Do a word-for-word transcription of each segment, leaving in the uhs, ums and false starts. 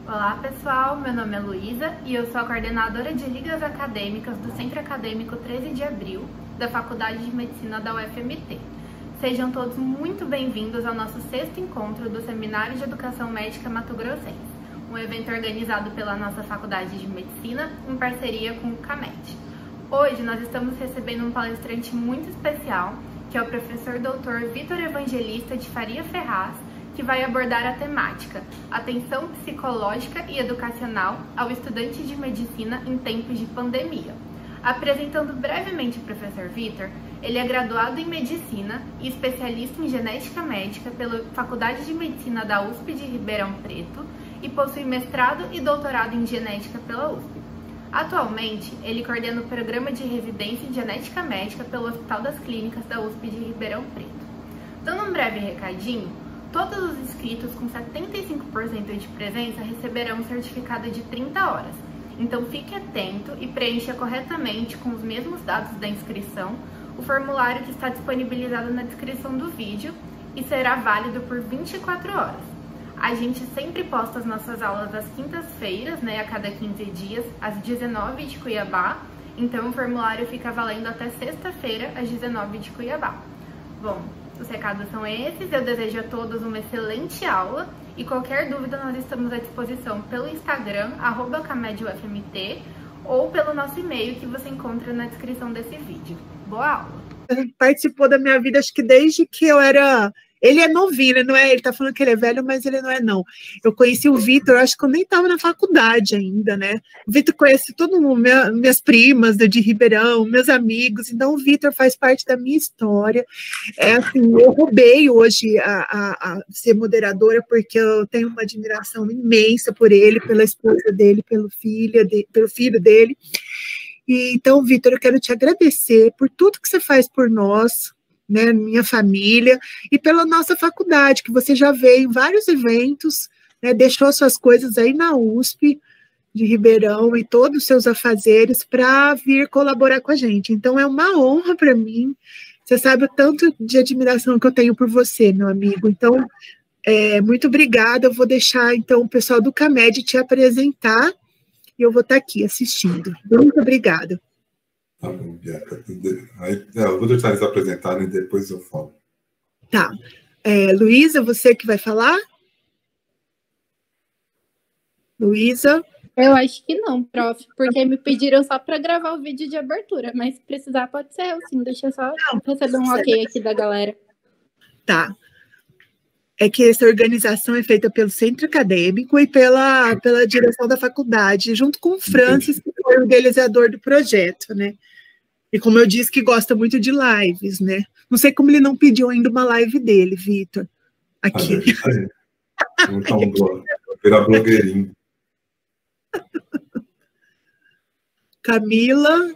Olá pessoal, meu nome é Luísa e eu sou a coordenadora de ligas acadêmicas do Centro Acadêmico treze de abril da Faculdade de Medicina da U F M T. Sejam todos muito bem-vindos ao nosso sexto encontro do Seminário de Educação Médica Mato Grossense, um evento organizado pela nossa Faculdade de Medicina em parceria com o CAMED. Hoje nós estamos recebendo um palestrante muito especial, que é o professor doutor Vitor Evangelista de Faria Ferraz, que vai abordar a temática Atenção Psicológica e Educacional ao Estudante de Medicina em Tempos de Pandemia. Apresentando brevemente o professor Vitor, ele é graduado em Medicina e especialista em Genética Médica pela Faculdade de Medicina da U S P de Ribeirão Preto e possui mestrado e doutorado em Genética pela U S P. Atualmente, ele coordena o programa de residência em Genética Médica pelo Hospital das Clínicas da U S P de Ribeirão Preto. Dando um breve recadinho, todos os inscritos com setenta e cinco por cento de presença receberão um certificado de trinta horas. Então fique atento e preencha corretamente com os mesmos dados da inscrição o formulário que está disponibilizado na descrição do vídeo e será válido por vinte e quatro horas. A gente sempre posta as nossas aulas às quintas-feiras, né, a cada quinze dias, às dezenove de Cuiabá, então o formulário fica valendo até sexta-feira, às dezenove de Cuiabá. Bom, os recados são esses, eu desejo a todos uma excelente aula e qualquer dúvida nós estamos à disposição pelo Instagram, arroba camedufmt, ou pelo nosso e-mail que você encontra na descrição desse vídeo. Boa aula! Participou da minha vida, acho que desde que eu era... Ele é novinho, né? Não é? Ele tá falando que ele é velho, mas ele não é, não. Eu conheci o Vitor, acho que eu nem estava na faculdade ainda, né? O Vitor conhece todo mundo, minha, minhas primas de Ribeirão, meus amigos, então o Vitor faz parte da minha história. É assim, eu roubei hoje a, a, a ser moderadora, porque eu tenho uma admiração imensa por ele, pela esposa dele, pelo filho, de, pelo filho dele. E, então, Vitor, eu quero te agradecer por tudo que você faz por nós, né, minha família, e pela nossa faculdade, que você já veio em vários eventos, né, deixou suas coisas aí na U S P de Ribeirão e todos os seus afazeres para vir colaborar com a gente. Então, é uma honra para mim. Você sabe o tanto de admiração que eu tenho por você, meu amigo. Então, é, muito obrigada. Eu vou deixar, então, o pessoal do CAMED te apresentar e eu vou estar aqui assistindo. Muito obrigada. Tá bom, Bianca. Aí, é, eu vou deixar eles apresentarem e depois eu falo. Tá. É, Luísa, você que vai falar? Luísa? Eu acho que não, prof, porque me pediram só para gravar o vídeo de abertura, mas se precisar pode ser eu, sim. Deixa eu só não, receber um ok aqui da galera. Tá. É que essa organização é feita pelo Centro Acadêmico e pela, pela direção da faculdade, junto com o Francis, que foi o idealizador do projeto, né? E como eu disse, que gosta muito de lives, né? Não sei como ele não pediu ainda uma live dele, Vitor. Aqui. Ah, então, vou virar blogueirinho. Camila...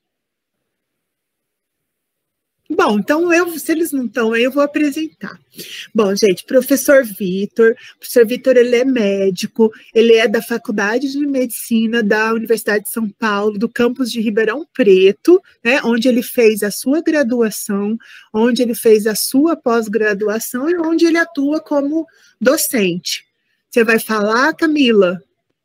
Bom, então, eu, se eles não estão aí, eu vou apresentar. Bom, gente, professor Vitor, professor Vitor, ele é médico, ele é da Faculdade de Medicina da Universidade de São Paulo, do campus de Ribeirão Preto, né, onde ele fez a sua graduação, onde ele fez a sua pós-graduação e onde ele atua como docente. Você vai falar, Camila?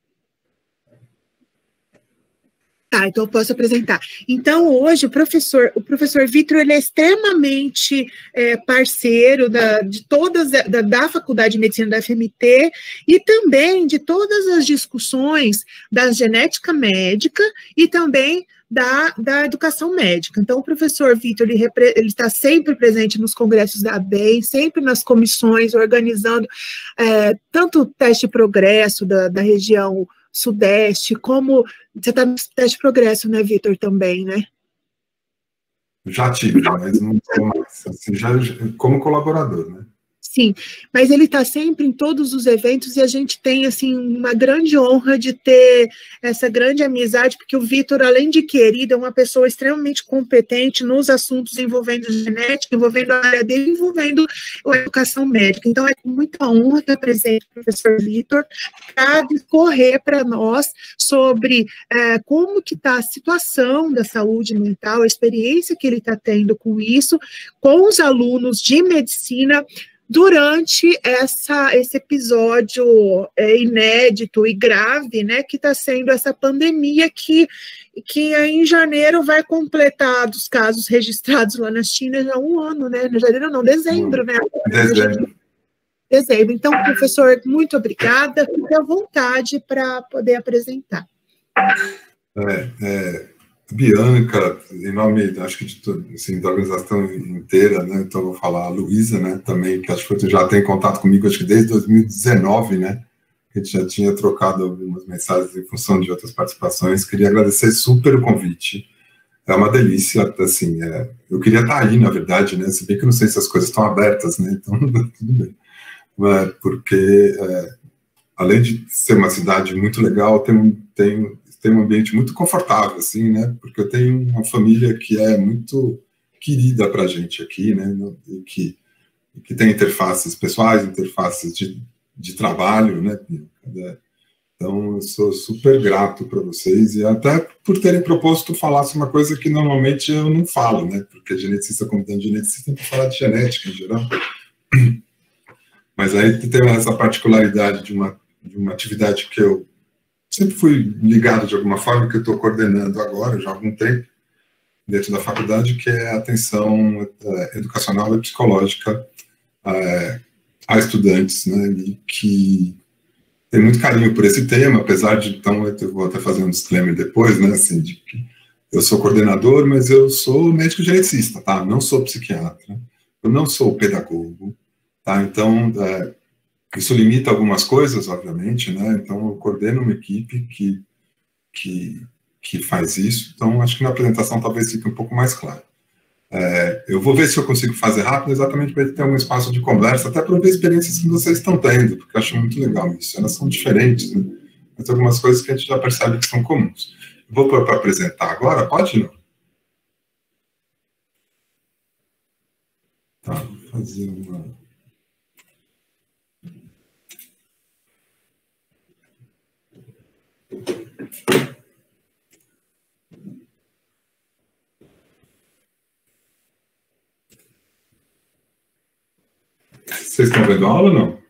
Tá, então eu posso apresentar. Então, hoje, o professor, o professor Vitor, ele é extremamente é, parceiro da, de todas, da, da Faculdade de Medicina da U F M T e também de todas as discussões da genética médica e também da, da educação médica. Então, o professor Vitor, ele, repre, ele está sempre presente nos congressos da A B E M, sempre nas comissões, organizando é, tanto o teste de progresso da, da região Sudeste, como você está no teste de progresso, né, Vitor, também, né? Já tive, mas não sou mais, assim, já como colaborador, né? Sim, mas ele está sempre em todos os eventos e a gente tem, assim, uma grande honra de ter essa grande amizade, porque o Vitor, além de querido, é uma pessoa extremamente competente nos assuntos envolvendo genética, envolvendo a área dele, envolvendo a educação médica. Então, é com muita honra que eu apresento o professor Vitor para discorrer para nós sobre é, como que está a situação da saúde mental, a experiência que ele está tendo com isso, com os alunos de medicina, durante essa, esse episódio é, inédito e grave, né, que está sendo essa pandemia que, que em janeiro vai completar dos casos registrados lá na China já um ano, né? Janeiro não, dezembro, né? Dezembro. Dezembro. Então, professor, muito obrigada. Fique à vontade para poder apresentar. É, é, Bianca, em nome, acho que de, assim, da organização inteira, né? Então, vou falar a Luísa, né? Também, que acho que você já tem contato comigo, acho que desde dois mil e dezenove, né? A gente já tinha trocado algumas mensagens em função de outras participações. Queria agradecer super o convite. É uma delícia, assim, é, eu queria estar aí, na verdade, né? Se bem que eu não sei se as coisas estão abertas, né? Então, tudo bem. É, porque, é, além de ser uma cidade muito legal, tem um, tem, tem um ambiente muito confortável, assim, né? Porque eu tenho uma família que é muito querida para a gente aqui, né? E que, que tem interfaces pessoais, interfaces de, de trabalho, né? Então, eu sou super grato para vocês e até por terem proposto falasse uma coisa que normalmente eu não falo, né? Porque geneticista, convidando geneticista, tem que falar de genética em geral. Mas aí tem essa particularidade de uma, de uma atividade que eu sempre fui ligado de alguma forma, que eu estou coordenando agora, já há algum tempo, dentro da faculdade, que é a atenção é, educacional e psicológica é, a estudantes, né, e que tem muito carinho por esse tema, apesar de, então, eu vou até fazer um disclaimer depois, né, assim, de que eu sou coordenador, mas eu sou médico geneticista, tá? Não sou psiquiatra, eu não sou pedagogo, tá? Então, é, isso limita algumas coisas, obviamente, né? Então, eu coordeno uma equipe que, que, que faz isso. Então, acho que na apresentação talvez fique um pouco mais claro. É, eu vou ver se eu consigo fazer rápido, exatamente para ter um espaço de conversa, até para ver experiências que vocês estão tendo, porque eu acho muito legal isso. Elas são diferentes, né? Mas tem algumas coisas que a gente já percebe que são comuns. Eu vou para apresentar agora, pode não? Tá, vou fazer uma... Vocês estão vendo a aula ou não?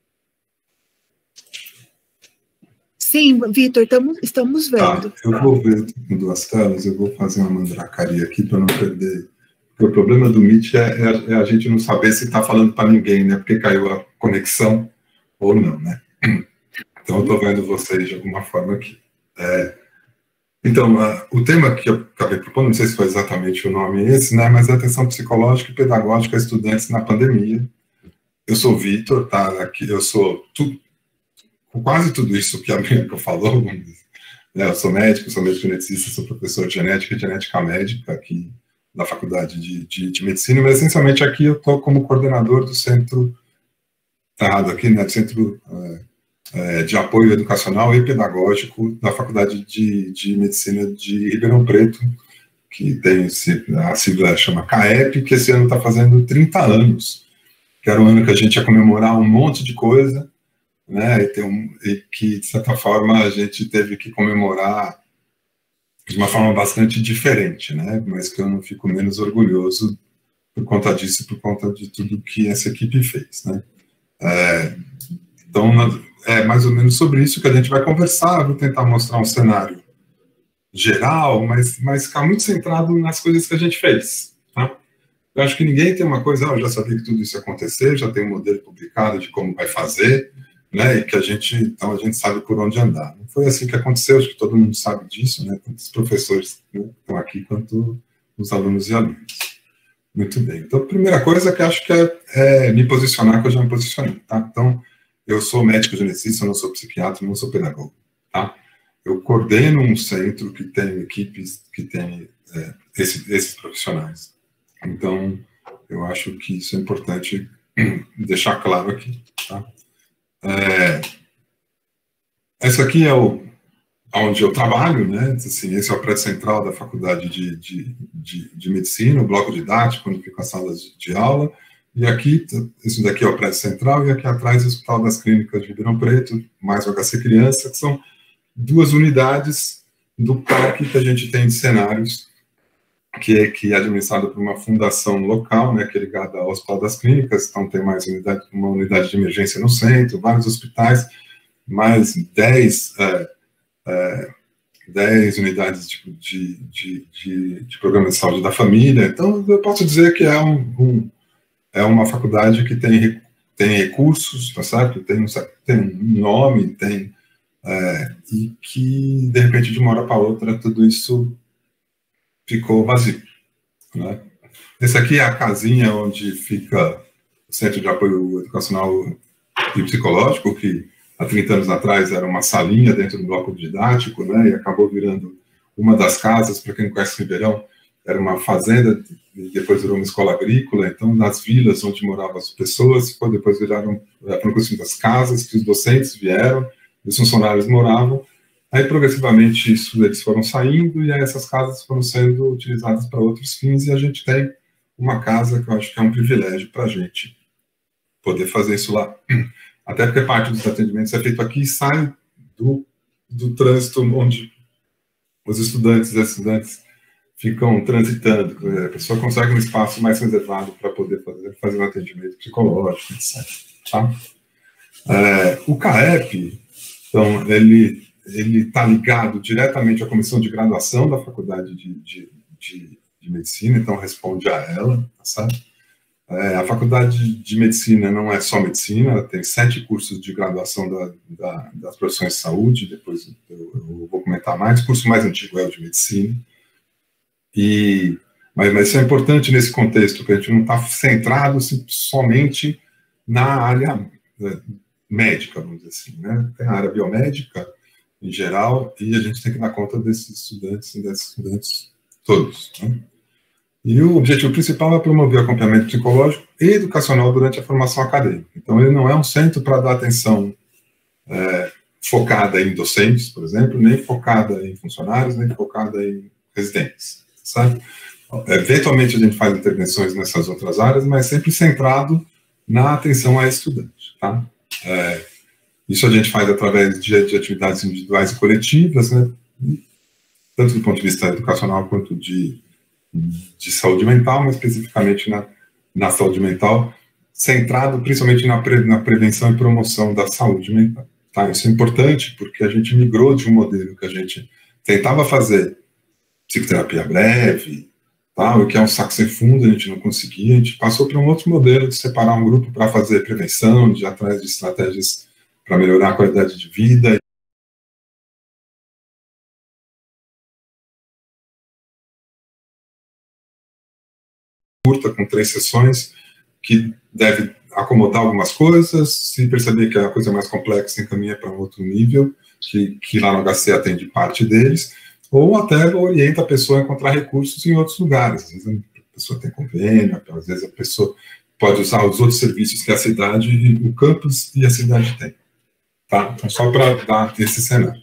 Sim, Vitor, estamos, estamos vendo. Tá, eu vou ver com duas telas, eu vou fazer uma mandracaria aqui para não perder. Porque o problema do Meet é, é, é a gente não saber se está falando para ninguém, né? Porque caiu a conexão ou não, né? Então eu estou vendo vocês de alguma forma aqui. É, então, uh, o tema que eu acabei propondo, não sei se foi exatamente o nome esse, né? Mas é atenção psicológica e pedagógica a estudantes na pandemia. Eu sou o Vitor, tá? Aqui, eu sou tudo, quase tudo isso que a Bianca falou. Né? Eu sou médico, sou médico geneticista, sou professor de genética e genética médica aqui da Faculdade de, de, de Medicina, mas essencialmente aqui eu estou como coordenador do centro, tá errado aqui, né? Do Centro é, é, de Apoio Educacional e Pedagógico da Faculdade de, de Medicina de Ribeirão Preto, que tem a sigla chama CAEP, que esse ano está fazendo trinta anos. Que era um ano que a gente ia comemorar um monte de coisa, né, e, tem um, e que, de certa forma, a gente teve que comemorar de uma forma bastante diferente, né, mas que eu não fico menos orgulhoso por conta disso, por conta de tudo que essa equipe fez, né. É, então, é mais ou menos sobre isso que a gente vai conversar, vou tentar mostrar um cenário geral, mas, mas ficar muito centrado nas coisas que a gente fez, tá? Eu acho que ninguém tem uma coisa, ah, eu já sabia que tudo isso ia acontecer, já tem um modelo publicado de como vai fazer, né, e que a gente, então a gente sabe por onde andar. Não foi assim que aconteceu, acho que todo mundo sabe disso, né, tanto os professores, né, que estão aqui, quanto os alunos e alunos. Muito bem. Então, a primeira coisa que acho que é, é me posicionar, que eu já me posicionei, tá? Então, eu sou médico geneticista, eu não sou psiquiatra, não sou pedagogo, tá? Eu coordeno um centro que tem equipes que tem é, esse, esses profissionais. Então, eu acho que isso é importante deixar claro aqui, tá? É, essa aqui é o, onde eu trabalho, né? Assim, esse é o prédio central da Faculdade de, de, de, de Medicina, o bloco didático, onde ficam as salas de, de aula, e aqui, esse daqui é o prédio central, e aqui atrás o Hospital das Clínicas de Ribeirão Preto, mais o H C Criança, que são duas unidades do parque que a gente tem de cenários que é, que é administrado por uma fundação local, né, que é ligada ao Hospital das Clínicas, então tem mais unidade, uma unidade de emergência no centro, vários hospitais, mais dez, é, é, dez unidades de, de, de, de, de programa de saúde da família. Então, eu posso dizer que é, um, um, é uma faculdade que tem, tem recursos, tá certo? Tem, um, tem um nome, tem, é, e que, de repente, de uma hora para outra, tudo isso ficou vazio, né? Esse aqui é a casinha onde fica o Centro de Apoio Educacional e Psicológico, que há trinta anos atrás era uma salinha dentro do bloco didático, né, e acabou virando uma das casas. Para quem não conhece Ribeirão, era uma fazenda, e depois virou uma escola agrícola. Então, nas vilas onde moravam as pessoas, depois viraram, foram construídas casas que os docentes vieram, os funcionários moravam. Aí, progressivamente, isso, eles foram saindo, e aí essas casas foram sendo utilizadas para outros fins, e a gente tem uma casa que eu acho que é um privilégio para a gente poder fazer isso lá. Até porque parte dos atendimentos é feito aqui e sai do, do trânsito onde os estudantes e as estudantes ficam transitando. A pessoa consegue um espaço mais reservado para poder fazer, fazer um atendimento psicológico, etcétera. Tá? É, o CAEP, então, ele ele está ligado diretamente à comissão de graduação da Faculdade de, de, de, de Medicina, então responde a ela, tá certo? É, a Faculdade de Medicina não é só medicina, ela tem sete cursos de graduação da, da, das profissões de saúde, depois eu, eu vou comentar mais. O curso mais antigo é o de medicina, e, mas, mas isso é importante nesse contexto, porque a gente não está centrado somente na área médica, vamos dizer assim, né? Tem a área biomédica, em geral, e a gente tem que dar conta desses estudantes e desses estudantes todos, né? E o objetivo principal é promover o acompanhamento psicológico e educacional durante a formação acadêmica. Então, ele não é um centro para dar atenção é, focada em docentes, por exemplo, nem focada em funcionários, nem focada em residentes, sabe? Eventualmente, a gente faz intervenções nessas outras áreas, mas sempre centrado na atenção a estudante, tá? É, isso a gente faz através de, de atividades individuais e coletivas, né? Tanto do ponto de vista educacional quanto de, de saúde mental, mas especificamente na, na saúde mental, centrado principalmente na, pre, na prevenção e promoção da saúde mental. Tá? Isso é importante porque a gente migrou de um modelo que a gente tentava fazer psicoterapia breve, tá? O que é um saco sem fundo, a gente não conseguia, a gente passou para um outro modelo de separar um grupo para fazer prevenção, de ir atrás de estratégias para melhorar a qualidade de vida. Curta, com três sessões, que deve acomodar algumas coisas, se perceber que a coisa é mais complexa, encaminha para um outro nível, que, que lá no H C atende parte deles, ou até orienta a pessoa a encontrar recursos em outros lugares. Às vezes a pessoa tem convênio, às vezes a pessoa pode usar os outros serviços que a cidade, o campus e a cidade tem. Tá? Então, só para dar esse cenário.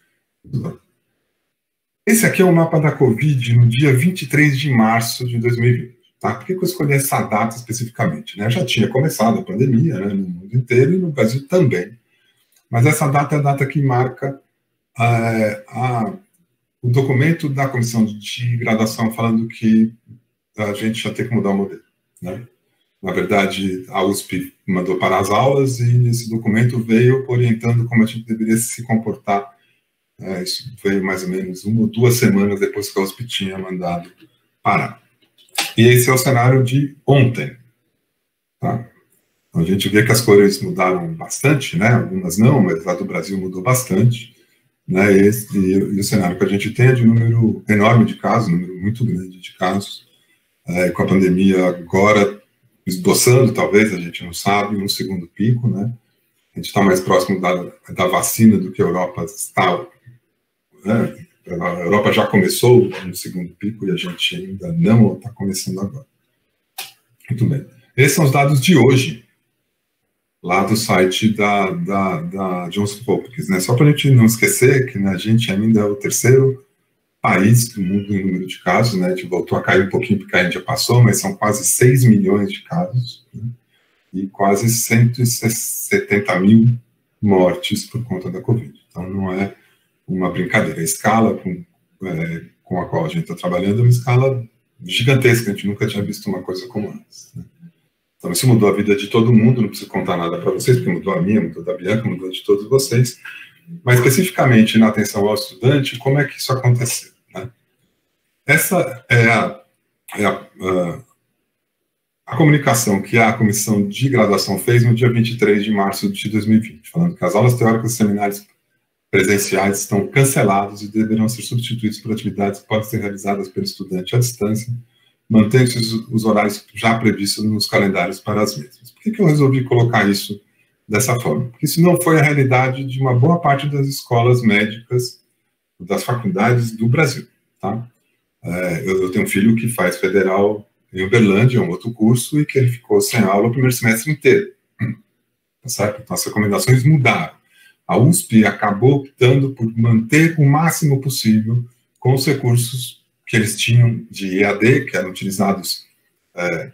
Esse aqui é o mapa da Covid no dia vinte e três de março de dois mil e vinte. Tá? Por que eu escolhi essa data especificamente? Né? Já tinha começado a pandemia, né, no mundo inteiro e no Brasil também. Mas essa data é a data que marca é, a, o documento da comissão de graduação falando que a gente já tem que mudar o modelo. Né? Na verdade, a U S P mandou parar as aulas e esse documento veio orientando como a gente deveria se comportar. É, isso veio mais ou menos uma ou duas semanas depois que a U S P tinha mandado parar. E esse é o cenário de ontem. Tá? A gente vê que as cores mudaram bastante, né? Algumas não, mas a do Brasil mudou bastante. Né? E, esse, e, e o cenário que a gente tem é de um número enorme de casos, um número muito grande de casos. É, com a pandemia agora esboçando, talvez, a gente não sabe, um segundo pico, né? A gente está mais próximo da, da vacina do que a Europa está. Né? A Europa já começou no segundo pico e a gente ainda não está começando agora. Muito bem. Esses são os dados de hoje, lá do site da, da, da Johns Hopkins, né? Só para a gente não esquecer que, né, a gente ainda é o terceiro país do mundo em número de casos, né? A gente voltou a cair um pouquinho porque a Índia passou, mas são quase seis milhões de casos, né? E quase cento e setenta mil mortes por conta da Covid. Então, não é uma brincadeira. A escala com, é, com a qual a gente está trabalhando é uma escala gigantesca, a gente nunca tinha visto uma coisa como essa, né? Então, isso mudou a vida de todo mundo, não preciso contar nada para vocês, porque mudou a minha, mudou a da Bianca, mudou a de todos vocês. Mas, especificamente, na atenção ao estudante, como é que isso aconteceu, né? Essa é a, é a, a, a comunicação que a Comissão de Graduação fez no dia vinte e três de março de dois mil e vinte, falando que as aulas teóricas e seminários presenciais estão cancelados e deverão ser substituídos por atividades que podem ser realizadas pelo estudante à distância, mantendo-se os, os horários já previstos nos calendários para as mesmas. Por que, que eu resolvi colocar isso dessa forma? Porque isso não foi a realidade de uma boa parte das escolas médicas, das faculdades do Brasil, tá? É, eu, eu tenho um filho que faz federal em Uberlândia, um outro curso, e que ele ficou sem aula o primeiro semestre inteiro, tá certo? Então, as recomendações mudaram. A U S P acabou optando por manter o máximo possível com os recursos que eles tinham de E A D, que eram utilizados é,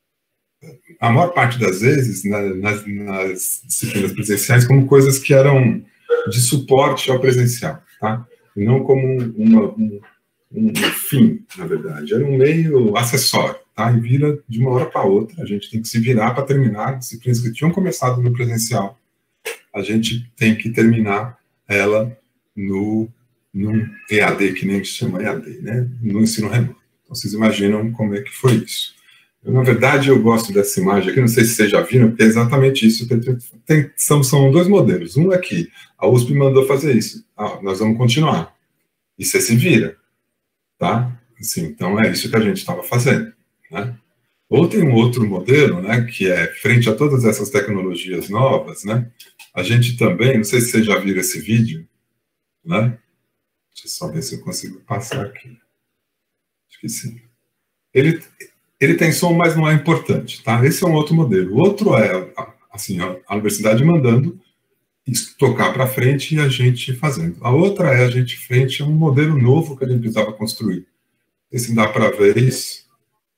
a maior parte das vezes na, nas, nas disciplinas presenciais como coisas que eram de suporte ao presencial, tá? E não como uma, um, um fim, na verdade. Era um meio acessório, tá? E vira de uma hora para outra. A gente tem que se virar para terminar disciplinas que tinham começado no presencial. A gente tem que terminar ela no, no E A D, que nem se chama E A D, né? No ensino remoto. Então, vocês imaginam como é que foi isso. Eu, na verdade, eu gosto dessa imagem aqui, não sei se vocês já viram, porque é exatamente isso. Tem, são, são dois modelos. Um é que a U S P mandou fazer isso. Ah, nós vamos continuar. E você se vira, tá? Assim, então, é isso que a gente estava fazendo, né? Ou tem um outro modelo, né, que é, frente a todas essas tecnologias novas, né, a gente também, não sei se vocês já viram esse vídeo, né? Deixa eu só ver se eu consigo passar aqui. Acho que sim. Ele, ele tem som, mas não é importante, tá? Esse é um outro modelo. O outro é, assim, a universidade mandando isso tocar para frente e a gente fazendo. A outra é a gente frente a um modelo novo que a gente precisava construir. Esse dá para ver isso.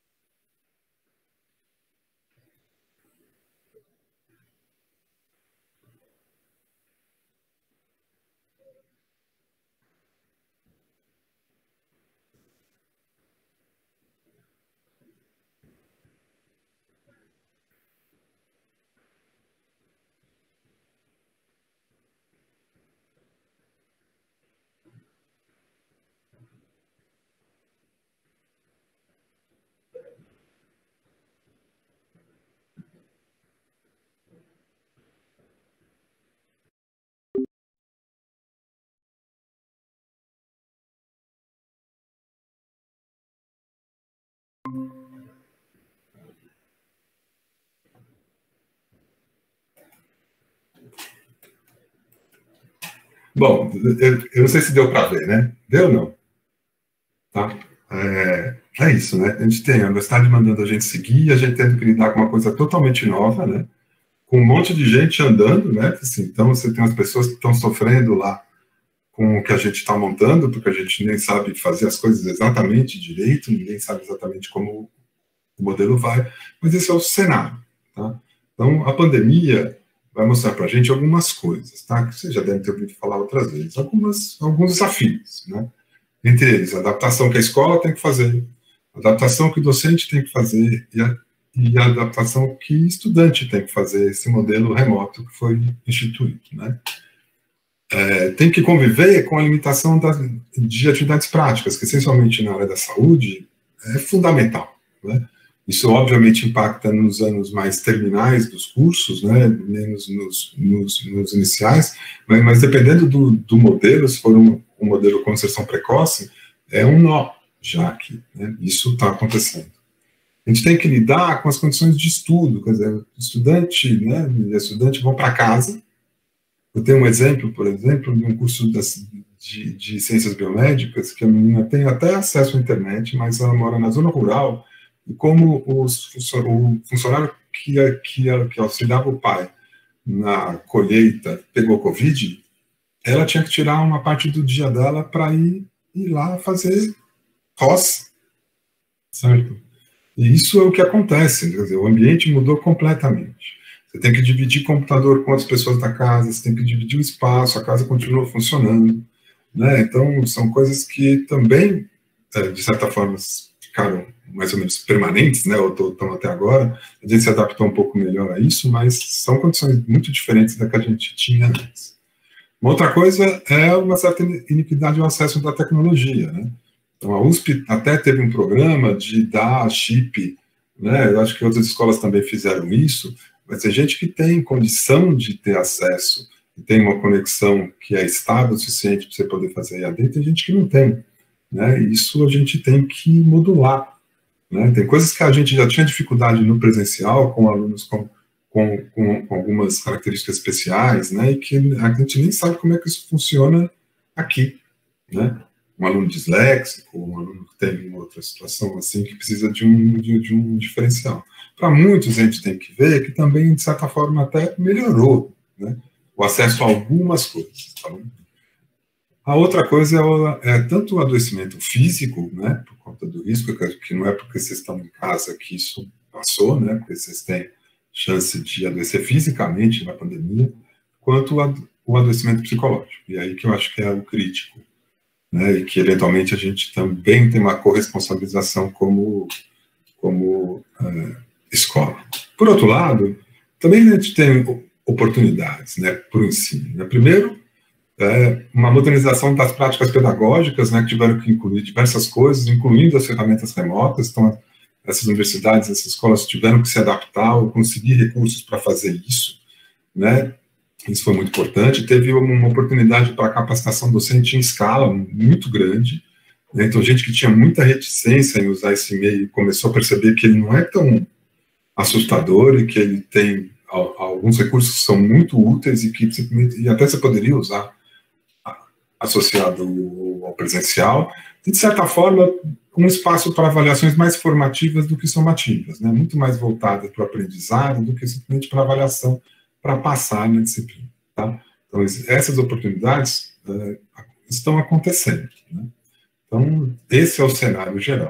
Bom, eu, eu não sei se deu para ver, né? Deu ou não? Tá? É, é isso, né? A gente tem a universidade mandando a gente seguir, a gente tendo que lidar com uma coisa totalmente nova, né? Com um monte de gente andando, né? Assim, então, você tem as pessoas que estão sofrendo lá com o que a gente está montando, porque a gente nem sabe fazer as coisas exatamente direito, ninguém sabe exatamente como o modelo vai, mas esse é o cenário, tá? Então, a pandemia vai mostrar para a gente algumas coisas, tá? Que você já deve ter ouvido falar outras vezes, algumas, alguns desafios, né? Entre eles, a adaptação que a escola tem que fazer, a adaptação que o docente tem que fazer e a, e a adaptação que o estudante tem que fazer, esse modelo remoto que foi instituído, né? É, tem que conviver com a limitação das, de atividades práticas, que essencialmente na área da saúde é fundamental, né? Isso, obviamente, impacta nos anos mais terminais dos cursos, né, menos nos, nos, nos iniciais, mas, mas dependendo do, do modelo, se for um, um modelo com inserção precoce, é um nó já aqui, né? Isso está acontecendo. A gente tem que lidar com as condições de estudo, quer dizer, o estudante, né, e a estudante vão para casa. Eu tenho um exemplo, por exemplo, de um curso das, de, de ciências biomédicas, que a menina tem até acesso à internet, mas ela mora na zona rural, e como os, o funcionário que, que, que auxiliava o pai na colheita pegou Covid, ela tinha que tirar uma parte do dia dela para ir, ir lá fazer roça, certo? E isso é o que acontece, quer dizer, o ambiente mudou completamente. Você tem que dividir computador com outras pessoas da casa, você tem que dividir o espaço, a casa continua funcionando, né? Então, são coisas que também, de certa forma, ficaram mais ou menos permanentes, né, ou estão até agora, a gente se adaptou um pouco melhor a isso, mas são condições muito diferentes da que a gente tinha antes. Uma outra coisa é uma certa iniquidade no acesso da tecnologia, né? Então, a U S P até teve um programa de dar chip, né? Eu acho que outras escolas também fizeram isso, mas tem gente que tem condição de ter acesso, e tem uma conexão que é estável o suficiente para você poder fazer E A D, tem gente que não tem, né? Isso a gente tem que modular, né? Tem coisas que a gente já tinha dificuldade no presencial, com alunos com, com, com, com algumas características especiais, né? E que a gente nem sabe como é que isso funciona aqui, né? Um aluno disléxico, um aluno que tem outra situação assim, que precisa de um, de, de um diferencial. Para muitos, a gente tem que ver que também, de certa forma, até melhorou, né? O acesso a algumas coisas. Tá bom? A outra coisa é, é tanto o adoecimento físico, né, por conta do risco, que não é porque vocês estão em casa que isso passou, né, porque vocês têm chance de adoecer fisicamente na pandemia, quanto o adoecimento psicológico. E aí que eu acho que é o crítico, né, e que eventualmente a gente também tem uma corresponsabilização como, como é, escola. Por outro lado, também a gente tem oportunidades, né, para o ensino. Né? Primeiro, é, uma modernização das práticas pedagógicas, né, que tiveram que incluir diversas coisas, incluindo as ferramentas remotas. Então, essas universidades, essas escolas tiveram que se adaptar ou conseguir recursos para fazer isso, né? Isso foi muito importante. Teve uma oportunidade para capacitação docente em escala muito grande, né? Então, gente que tinha muita reticência em usar esse meio começou a perceber que ele não é tão assustador e que ele tem alguns recursos que são muito úteis e que e até você poderia usar associado ao presencial, e, de certa forma, um espaço para avaliações mais formativas do que somativas, né? Muito mais voltada para o aprendizado do que simplesmente para avaliação, para passar na disciplina. Tá? Então, essas oportunidades uh, estão acontecendo. Né? Então, esse é o cenário geral.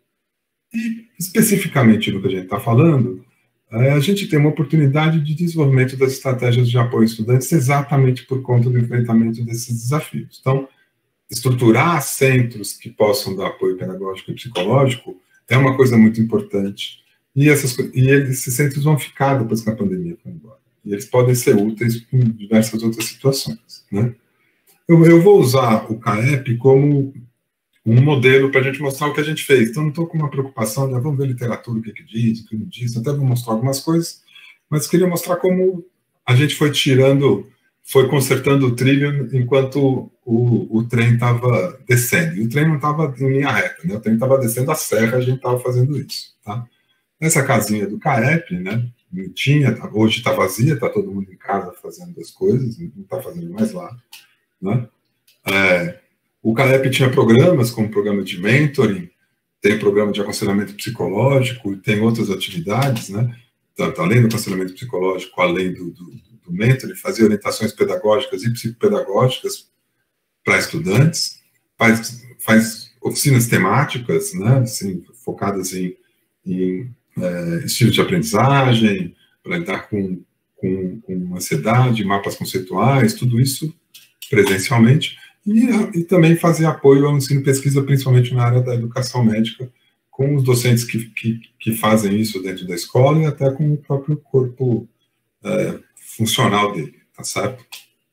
E, especificamente no que a gente está falando, a gente tem uma oportunidade de desenvolvimento das estratégias de apoio aos estudantes exatamente por conta do enfrentamento desses desafios. Então, estruturar centros que possam dar apoio pedagógico e psicológico é uma coisa muito importante. E, essas, e esses centros vão ficar depois que a pandemia for embora. E eles podem ser úteis em diversas outras situações. Né? Eu, eu vou usar o C A E P como um modelo para a gente mostrar o que a gente fez. Então, não estou com uma preocupação de, ah, vamos ver literatura, o que, que diz, o que não diz, até vou mostrar algumas coisas, mas queria mostrar como a gente foi tirando, foi consertando o trilho enquanto o, o trem estava descendo. E o trem não estava em linha reta, né? O trem estava descendo a serra, a gente estava fazendo isso. Tá? Essa casinha do C A E P, né? Tinha, hoje está vazia, está todo mundo em casa fazendo as coisas, não está fazendo mais lá. Né? É, O C A E P tinha programas, como programa de mentoring, tem programa de aconselhamento psicológico, tem outras atividades, né? Tanto além do aconselhamento psicológico, além do, do, do mentoring, fazia orientações pedagógicas e psicopedagógicas para estudantes, faz, faz oficinas temáticas, né? Assim, focadas em, em é, estilo de aprendizagem, para lidar com, com, com ansiedade, mapas conceituais, tudo isso presencialmente. E, e também fazer apoio ao ensino e pesquisa, principalmente na área da educação médica, com os docentes que, que, que fazem isso dentro da escola e até com o próprio corpo é, funcional dele, tá certo?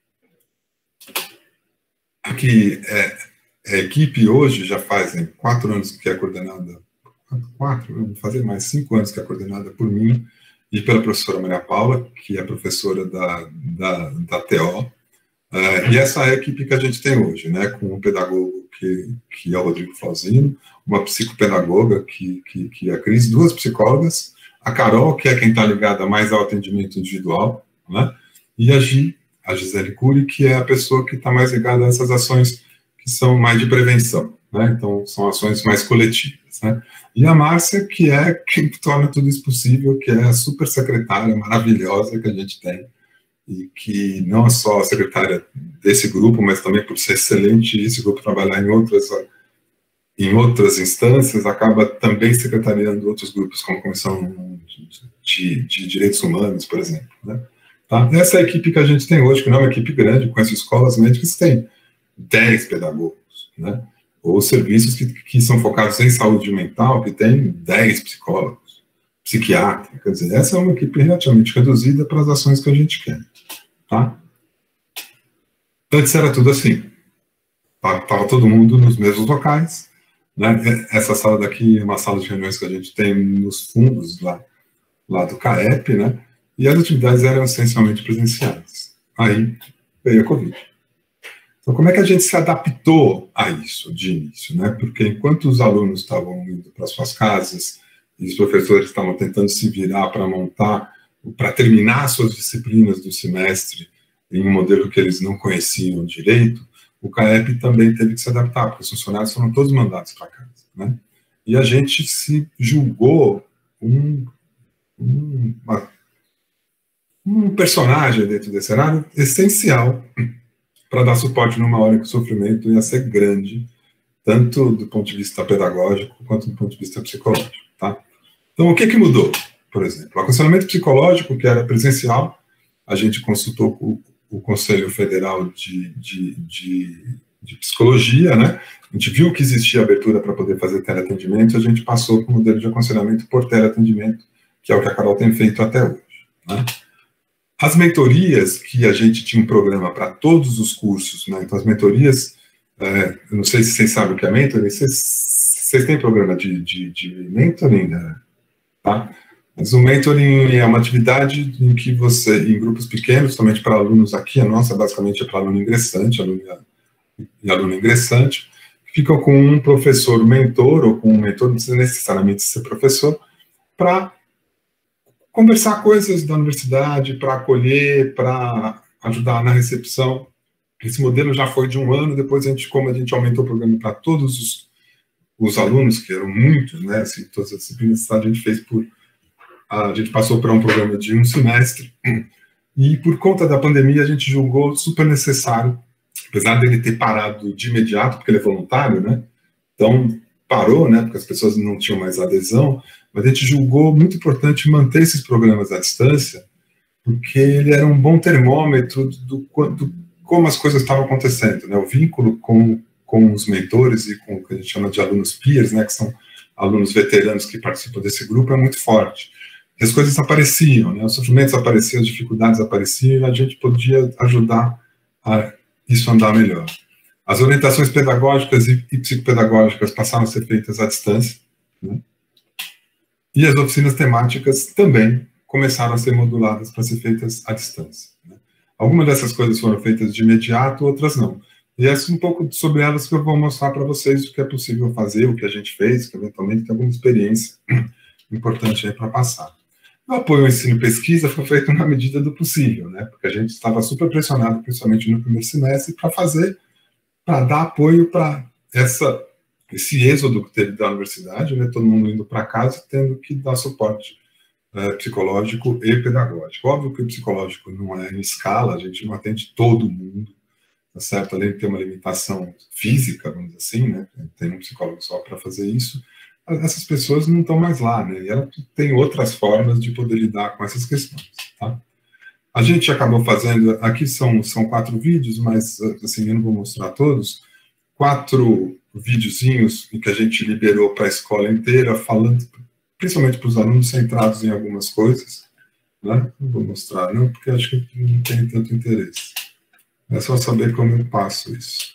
Aqui, é, a equipe hoje já fazem quatro anos que é coordenada, quatro, vou fazer mais cinco anos que é coordenada por mim e pela professora Maria Paula, que é professora da, da, da T O. Uh, e essa é a equipe que a gente tem hoje, né, com um pedagogo que, que é o Rodrigo Flauzino, uma psicopedagoga que, que, que é a Cris, duas psicólogas, a Carol, que é quem está ligada mais ao atendimento individual, né, e a Gi, a Gisele Cury, que é a pessoa que está mais ligada a essas ações que são mais de prevenção, né, então são ações mais coletivas, né, e a Márcia, que é quem torna tudo isso possível, que é a super secretária maravilhosa que a gente tem, e que não é só a secretária desse grupo, mas também por ser excelente esse grupo trabalhar em outras, em outras instâncias, acaba também secretariando outros grupos, como a Comissão de, de Direitos Humanos, por exemplo. Né? Tá? Essa é a equipe que a gente tem hoje, que não é uma equipe grande, com as escolas médicas, tem dez pedagogos. Né? ou serviços que, que são focados em saúde mental, que tem dez psicólogos, psiquiatras, quer dizer, essa é uma equipe relativamente reduzida para as ações que a gente quer, tá? Antes era tudo assim, estava todo mundo nos mesmos locais, né? Essa sala daqui é uma sala de reuniões que a gente tem nos fundos lá, lá do CAEP, né? E as atividades eram essencialmente presenciais. Aí veio a Covid. Então, como é que a gente se adaptou a isso de início, né? Porque enquanto os alunos estavam indo para suas casas e os professores estavam tentando se virar para montar, para terminar suas disciplinas do semestre em um modelo que eles não conheciam direito, o CAEP também teve que se adaptar, porque os funcionários foram todos mandados para casa, né? E a gente se julgou um, um, uma, um personagem dentro desse cenário essencial para dar suporte numa hora que o sofrimento ia ser grande, tanto do ponto de vista pedagógico quanto do ponto de vista psicológico, tá? Então, o que que mudou, por exemplo? O aconselhamento psicológico, que era presencial, a gente consultou com o Conselho Federal de, de, de, de Psicologia, né? A gente viu que existia abertura para poder fazer teleatendimento, a gente passou para o modelo de aconselhamento por teleatendimento, que é o que a Carol tem feito até hoje, né? As mentorias, que a gente tinha um programa para todos os cursos, né? Então, as mentorias, é, eu não sei se vocês sabem o que é mentoring, vocês, vocês têm programa de, de, de mentoring, né? Tá? Mas o mentoring é uma atividade em que você, em grupos pequenos, somente para alunos aqui, a nossa basicamente é para aluno ingressante, aluno e aluno ingressante, ficam com um professor mentor, ou com um mentor, não precisa necessariamente ser professor, para conversar coisas da universidade, para acolher, para ajudar na recepção. Esse modelo já foi de um ano, depois a gente, como a gente aumentou o programa para todos os, os alunos, que eram muitos, né, assim, todas as disciplinas, a gente fez por, a gente passou para um programa de um semestre, e por conta da pandemia a gente julgou super necessário, apesar dele ter parado de imediato, porque ele é voluntário, né, então parou, né, porque as pessoas não tinham mais adesão, mas a gente julgou muito importante manter esses programas à distância, porque ele era um bom termômetro do, do, do como as coisas estavam acontecendo, né? O vínculo com, com os mentores e com o que a gente chama de alunos peers, né, que são alunos veteranos que participam desse grupo, é muito forte. E as coisas apareciam, né? Os sofrimentos apareciam, as dificuldades apareciam, e a gente podia ajudar a isso andar melhor. As orientações pedagógicas e, e psicopedagógicas passaram a ser feitas à distância, né? E as oficinas temáticas também começaram a ser moduladas para ser feitas à distância, né? Algumas dessas coisas foram feitas de imediato, outras não. E é um pouco sobre elas que eu vou mostrar para vocês o que é possível fazer, o que a gente fez, que eventualmente tem alguma experiência importante aí para passar. O apoio ao ensino e pesquisa foi feito na medida do possível, né? Porque a gente estava super pressionado, principalmente no primeiro semestre, para fazer, para dar apoio para essa... esse êxodo que teve da universidade, né, todo mundo indo para casa, tendo que dar suporte é, psicológico e pedagógico. Óbvio que o psicológico não é em escala, a gente não atende todo mundo, tá certo? Além de ter uma limitação física, vamos dizer assim, né, tem um psicólogo só para fazer isso, essas pessoas não estão mais lá, né, e ela tem outras formas de poder lidar com essas questões, tá? A gente acabou fazendo, aqui são, são quatro vídeos, mas, assim, eu não vou mostrar todos, quatro videozinhos em que a gente liberou para a escola inteira, falando principalmente para os alunos centrados em algumas coisas, né? Não vou mostrar, não, porque acho que não tem tanto interesse. É só saber como eu passo isso.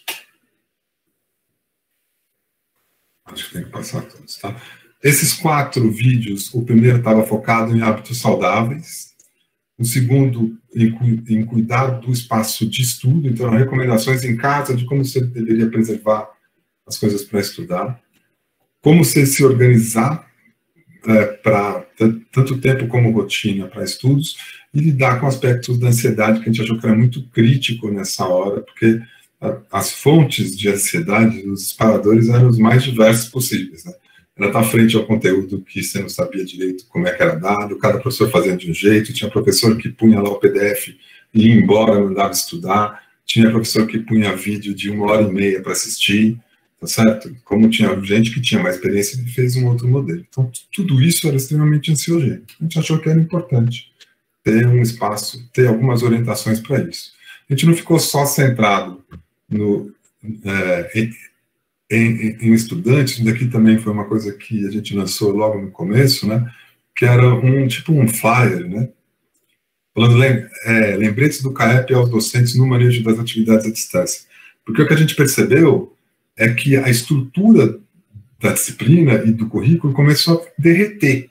Acho que tem que passar todos, tá? Esses quatro vídeos, o primeiro estava focado em hábitos saudáveis, o segundo em, em cuidar do espaço de estudo, então recomendações em casa de como você deveria preservar as coisas para estudar, como você se organizar é, para tanto tempo como rotina para estudos, e lidar com aspectos da ansiedade que a gente achou que era muito crítico nessa hora, porque a, as fontes de ansiedade, os disparadores eram os mais diversos possíveis, né? Ela está frente ao conteúdo que você não sabia direito como é que era dado, cada professor fazia de um jeito, tinha professor que punha lá o P D F e ia embora, mandava estudar, tinha professor que punha vídeo de uma hora e meia para assistir, tá certo? Como tinha gente que tinha mais experiência e fez um outro modelo. Então, tudo isso era extremamente ansiogênico. A gente achou que era importante ter um espaço, ter algumas orientações para isso. A gente não ficou só centrado no, é, em, em estudantes, isso daqui também foi uma coisa que a gente lançou logo no começo, né, que era um tipo um flyer, né, falando é, lembretes do C A E P aos docentes no manejo das atividades à distância. Porque o que a gente percebeu é que a estrutura da disciplina e do currículo começou a derreter,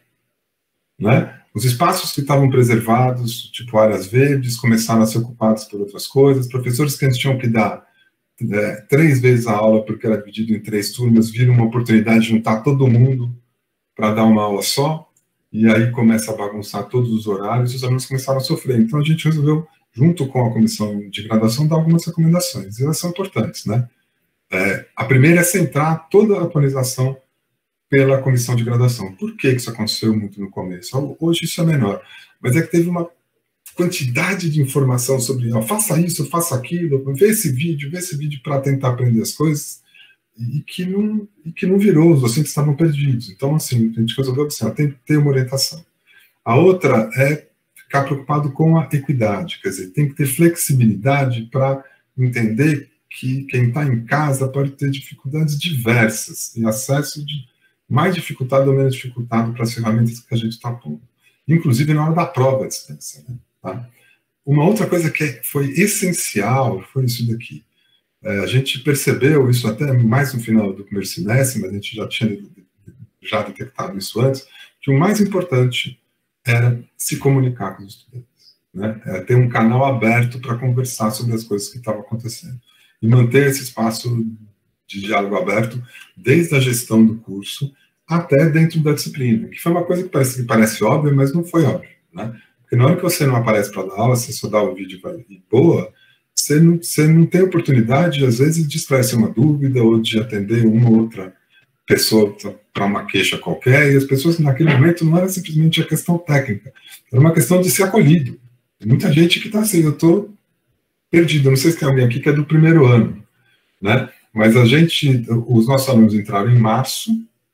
né? Os espaços que estavam preservados, tipo áreas verdes, começaram a ser ocupados por outras coisas. Professores que antes tinham que dar é, três vezes a aula, porque era dividido em três turmas, viram uma oportunidade de juntar todo mundo para dar uma aula só, e aí começa a bagunçar todos os horários, e os alunos começaram a sofrer. Então a gente resolveu, junto com a comissão de graduação, dar algumas recomendações, e elas são importantes, né? É, a primeira é centrar toda a atualização pela comissão de graduação. Por que isso aconteceu muito no começo? Hoje isso é menor, mas é que teve uma quantidade de informação sobre, ó, faça isso, faça aquilo, vê esse vídeo, vê esse vídeo para tentar aprender as coisas, e que não, e que não virou, os docentes estavam perdidos. Então, assim, a gente resolveu assim, ó, tem que ter uma orientação. A outra é ficar preocupado com a equidade, quer dizer, tem que ter flexibilidade para entender que quem está em casa pode ter dificuldades diversas, e acesso de mais dificultado ou menos dificultado para as ferramentas que a gente está pondo, inclusive na hora da prova à distância, né? Tá? Uma outra coisa que foi essencial foi isso daqui. É, a gente percebeu isso até mais no final do primeiro semestre, mas a gente já tinha já detectado isso antes, que o mais importante era se comunicar com os estudantes, né? É ter um canal aberto para conversar sobre as coisas que estavam acontecendo. E manter esse espaço de diálogo aberto desde a gestão do curso até dentro da disciplina, que foi uma coisa que parece, que parece óbvia, mas não foi óbvio, né? Porque na hora que você não aparece para dar aula, você só dá o vídeo e boa, você não, você não tem oportunidade, às vezes, de esclarecer uma dúvida ou de atender uma ou outra pessoa para uma queixa qualquer, e as pessoas naquele momento não era simplesmente a questão técnica, era uma questão de ser acolhido. Tem muita gente que está assim, eu estou perdido, não sei se tem alguém aqui que é do primeiro ano, né? Mas a gente, os nossos alunos entraram em março,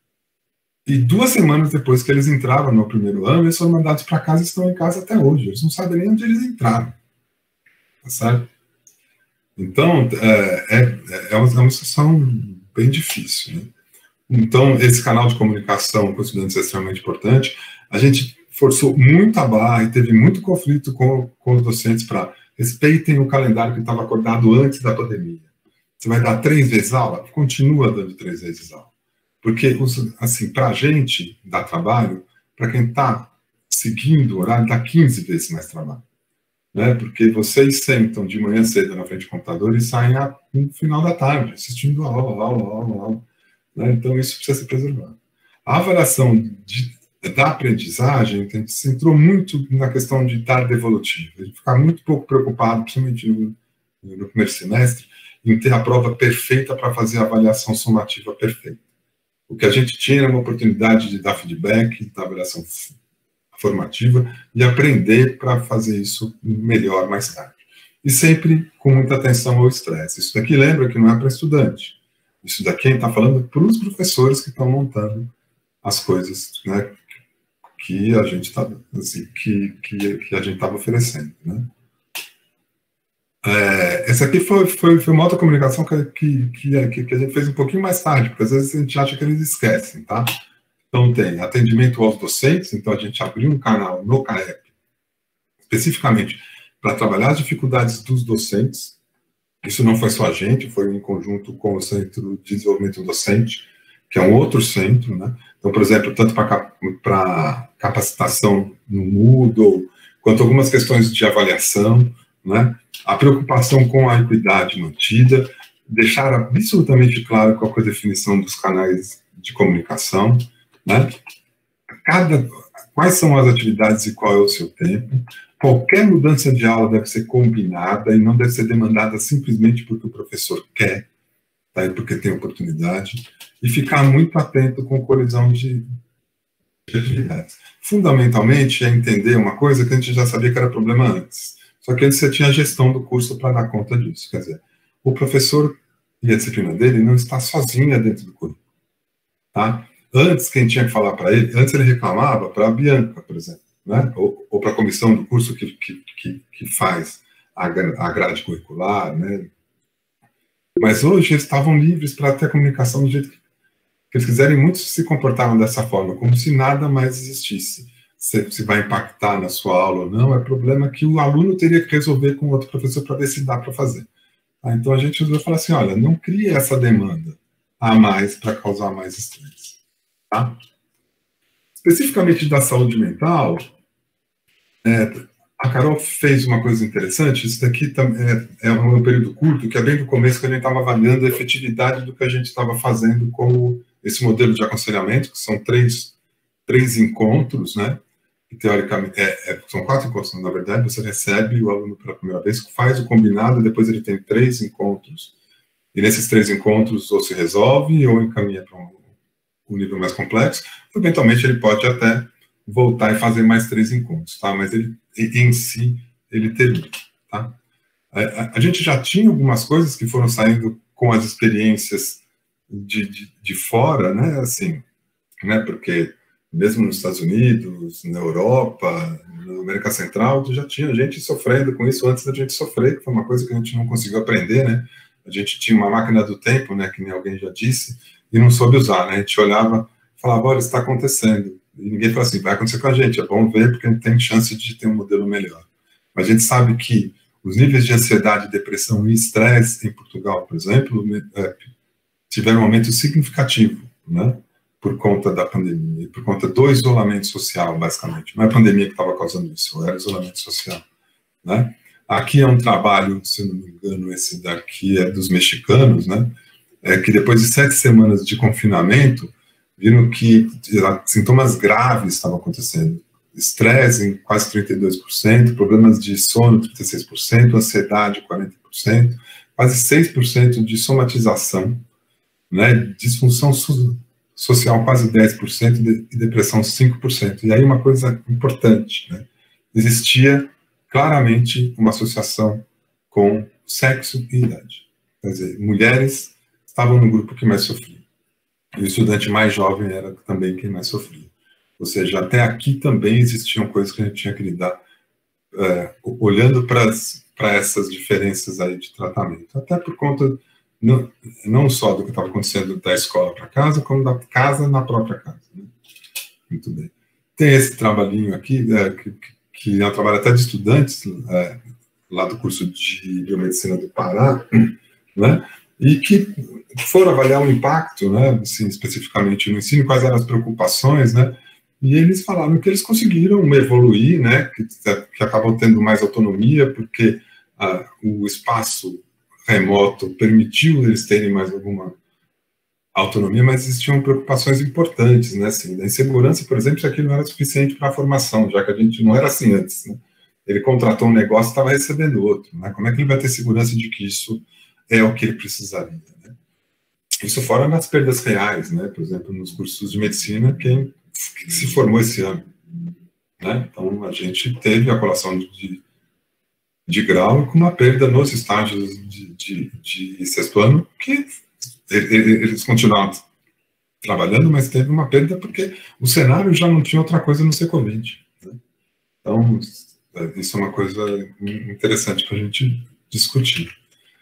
e duas semanas depois que eles entraram no primeiro ano, eles foram mandados para casa e estão em casa até hoje. Eles não sabem nem onde eles entraram. Tá certo? Então, é, é, é, uma, é uma situação bem difícil, né? Então, esse canal de comunicação com os estudantes é extremamente importante. A gente forçou muito a barra e teve muito conflito com, com os docentes para respeitem o calendário que estava acordado antes da pandemia. Você vai dar três vezes aula? Continua dando três vezes aula. Porque, assim, para a gente dá trabalho, para quem está seguindo o horário, dá quinze vezes mais trabalho. Né? Porque vocês sentam de manhã cedo na frente do computador e saem no final da tarde, assistindo aula, aula, aula, aula. Né? Então, isso precisa ser preservado. A avaliação de, da aprendizagem se entrou muito na questão de tarde evolutiva. A gente ficar muito pouco preocupado, principalmente no, no primeiro semestre, em ter a prova perfeita para fazer a avaliação somativa perfeita. O que a gente tinha era uma oportunidade de dar feedback, da avaliação formativa e aprender para fazer isso melhor mais tarde. E sempre com muita atenção ao estresse. Isso daqui lembra que não é para estudante. Isso daqui a gente está falando para os professores que estão montando as coisas, né, que a gente está assim, que, que, que a gente estava oferecendo, né? É, essa aqui foi, foi, foi uma outra comunicação que, que, que, que a gente fez um pouquinho mais tarde, porque às vezes a gente acha que eles esquecem, tá? Então tem atendimento aos docentes, então a gente abriu um canal no C A E P, especificamente para trabalhar as dificuldades dos docentes. Isso não foi só a gente, foi em conjunto com o Centro de Desenvolvimento Docente, que é um outro centro, né? Então, por exemplo, tanto para capacitação no Moodle, quanto algumas questões de avaliação, né? A preocupação com a equidade mantida, deixar absolutamente claro qual é a definição dos canais de comunicação, né? Cada, quais são as atividades e qual é o seu tempo. Qualquer mudança de aula deve ser combinada e não deve ser demandada simplesmente porque o professor quer, tá? E porque tem oportunidade. E ficar muito atento com colisão de, de atividades. Fundamentalmente, é entender uma coisa que a gente já sabia que era problema antes. Só que antes você tinha a gestão do curso para dar conta disso. Quer dizer, o professor e a disciplina dele não está sozinha dentro do currículo. Tá? Antes, quem tinha que falar para ele, antes ele reclamava para a Bianca, por exemplo, né? ou, ou para a comissão do curso que, que, que, que faz a, a grade curricular, né? Mas hoje eles estavam livres para ter a comunicação do jeito que eles quiserem. Muitos se comportavam dessa forma, como se nada mais existisse. Se, se vai impactar na sua aula ou não, é problema que o aluno teria que resolver com outro professor para ver se dá para fazer. Tá? Então a gente resolveu falar assim, olha, não crie essa demanda a mais para causar mais estresse. Tá? Especificamente da saúde mental, é, a Carol fez uma coisa interessante. Isso daqui é, é um período curto, que é bem do começo que a gente estava avaliando a efetividade do que a gente estava fazendo com esse modelo de aconselhamento, que são três, três encontros, né? Que teoricamente, é, é, são quatro encontros, na verdade, você recebe o aluno pela primeira vez, faz o combinado, depois ele tem três encontros, e nesses três encontros ou se resolve, ou encaminha para um, um nível mais complexo, eventualmente ele pode até voltar e fazer mais três encontros, tá? Mas ele, em si, ele termina, tá? A, a, a gente já tinha algumas coisas que foram saindo com as experiências de, de, de fora, né, assim, né, porque mesmo nos Estados Unidos, na Europa, na América Central, já tinha gente sofrendo com isso antes da gente sofrer, que foi uma coisa que a gente não conseguiu aprender, né? A gente tinha uma máquina do tempo, né, que nem alguém já disse, e não soube usar, né? A gente olhava e falava, olha, isso está acontecendo. E ninguém fala assim, vai acontecer com a gente, é bom ver, porque a gente tem chance de ter um modelo melhor. Mas a gente sabe que os níveis de ansiedade, depressão e estresse em Portugal, por exemplo, é, tiveram um aumento significativo, né? Por conta da pandemia, por conta do isolamento social, basicamente. Não é a pandemia que estava causando isso, era isolamento social, né? Aqui é um trabalho, se eu não me engano, esse daqui é dos mexicanos, né? É que depois de sete semanas de confinamento, viram que sintomas graves estavam acontecendo. Estresse em quase trinta e dois por cento, problemas de sono trinta e seis por cento, ansiedade quarenta por cento, quase seis por cento de somatização, né? Disfunção social quase dez por cento e depressão cinco por cento. E aí uma coisa importante, né? Existia claramente uma associação com sexo e idade. Quer dizer, mulheres estavam no grupo que mais sofria. E o estudante mais jovem era também quem mais sofria. Ou seja, até aqui também existiam coisas que a gente tinha que lidar, é, olhando para essas diferenças aí de tratamento. Até por conta, não, não só do que estava acontecendo da escola para casa, como da casa na própria casa. Né? Muito bem. Tem esse trabalhinho aqui, é, que, que é um trabalho até de estudantes, é, lá do curso de Biomedicina do Pará, né? E que foram avaliar o impacto, né, assim, especificamente no ensino, quais eram as preocupações, né, e eles falaram que eles conseguiram evoluir, né, que, que acabam tendo mais autonomia, porque ah, o espaço remoto permitiu eles terem mais alguma autonomia, mas existiam preocupações importantes, né, assim, da insegurança, por exemplo, se aquilo não era suficiente para a formação, já que a gente não era assim antes, né, ele contratou um negócio e estava recebendo outro, né, como é que ele vai ter segurança de que isso é o que ele precisaria, né? Isso fora nas perdas reais, né? Por exemplo, nos cursos de medicina, quem se formou esse ano, né? Então, a gente teve a colação de, de grau com uma perda nos estágios de, de, de sexto ano, que eles continuaram trabalhando, mas teve uma perda porque o cenário já não tinha outra coisa a não ser Covid, né? Então, isso é uma coisa interessante para a gente discutir.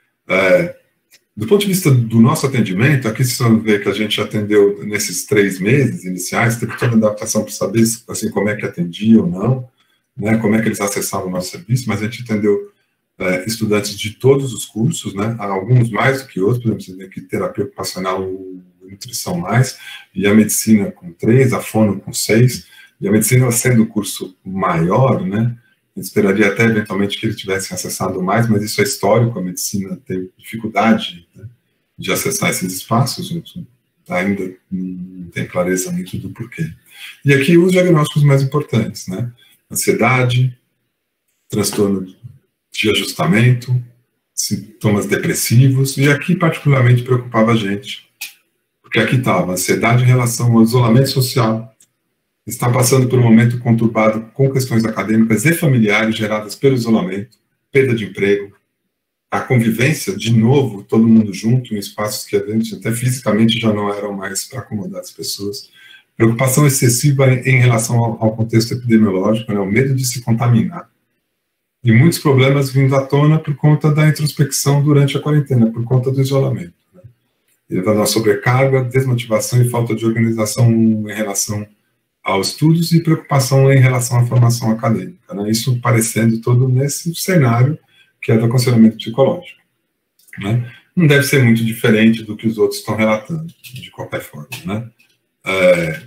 É, do ponto de vista do nosso atendimento, aqui vocês vão ver que a gente atendeu nesses três meses iniciais, teve toda a adaptação para saber assim, como é que atendia ou não, né, como é que eles acessavam o nosso serviço, mas a gente atendeu é, estudantes de todos os cursos, né, alguns mais do que outros, por exemplo, você vê que terapia ocupacional e nutrição mais, e a medicina com três, a fono com seis, e a medicina sendo o curso maior, né, eu esperaria até, eventualmente, que eles tivessem acessado mais, mas isso é histórico, a medicina tem dificuldade, né, de acessar esses espaços, ainda não tem clareza muito do porquê. E aqui os diagnósticos mais importantes, né, ansiedade, transtorno de ajustamento, sintomas depressivos, e aqui particularmente preocupava a gente, porque aqui estava ansiedade em relação ao isolamento social, está passando por um momento conturbado com questões acadêmicas e familiares geradas pelo isolamento, perda de emprego, a convivência, de novo, todo mundo junto, em espaços que a gente até fisicamente já não eram mais para acomodar as pessoas, preocupação excessiva em relação ao, ao contexto epidemiológico, né, o medo de se contaminar, E muitos problemas vindo à tona por conta da introspecção durante a quarentena, por conta do isolamento. Né? E da sobrecarga, desmotivação e falta de organização em relação aos estudos e preocupação em relação à formação acadêmica. Né? Isso parecendo todo nesse cenário que é do aconselhamento psicológico. Né? Não deve ser muito diferente do que os outros estão relatando, de qualquer forma. Né? É,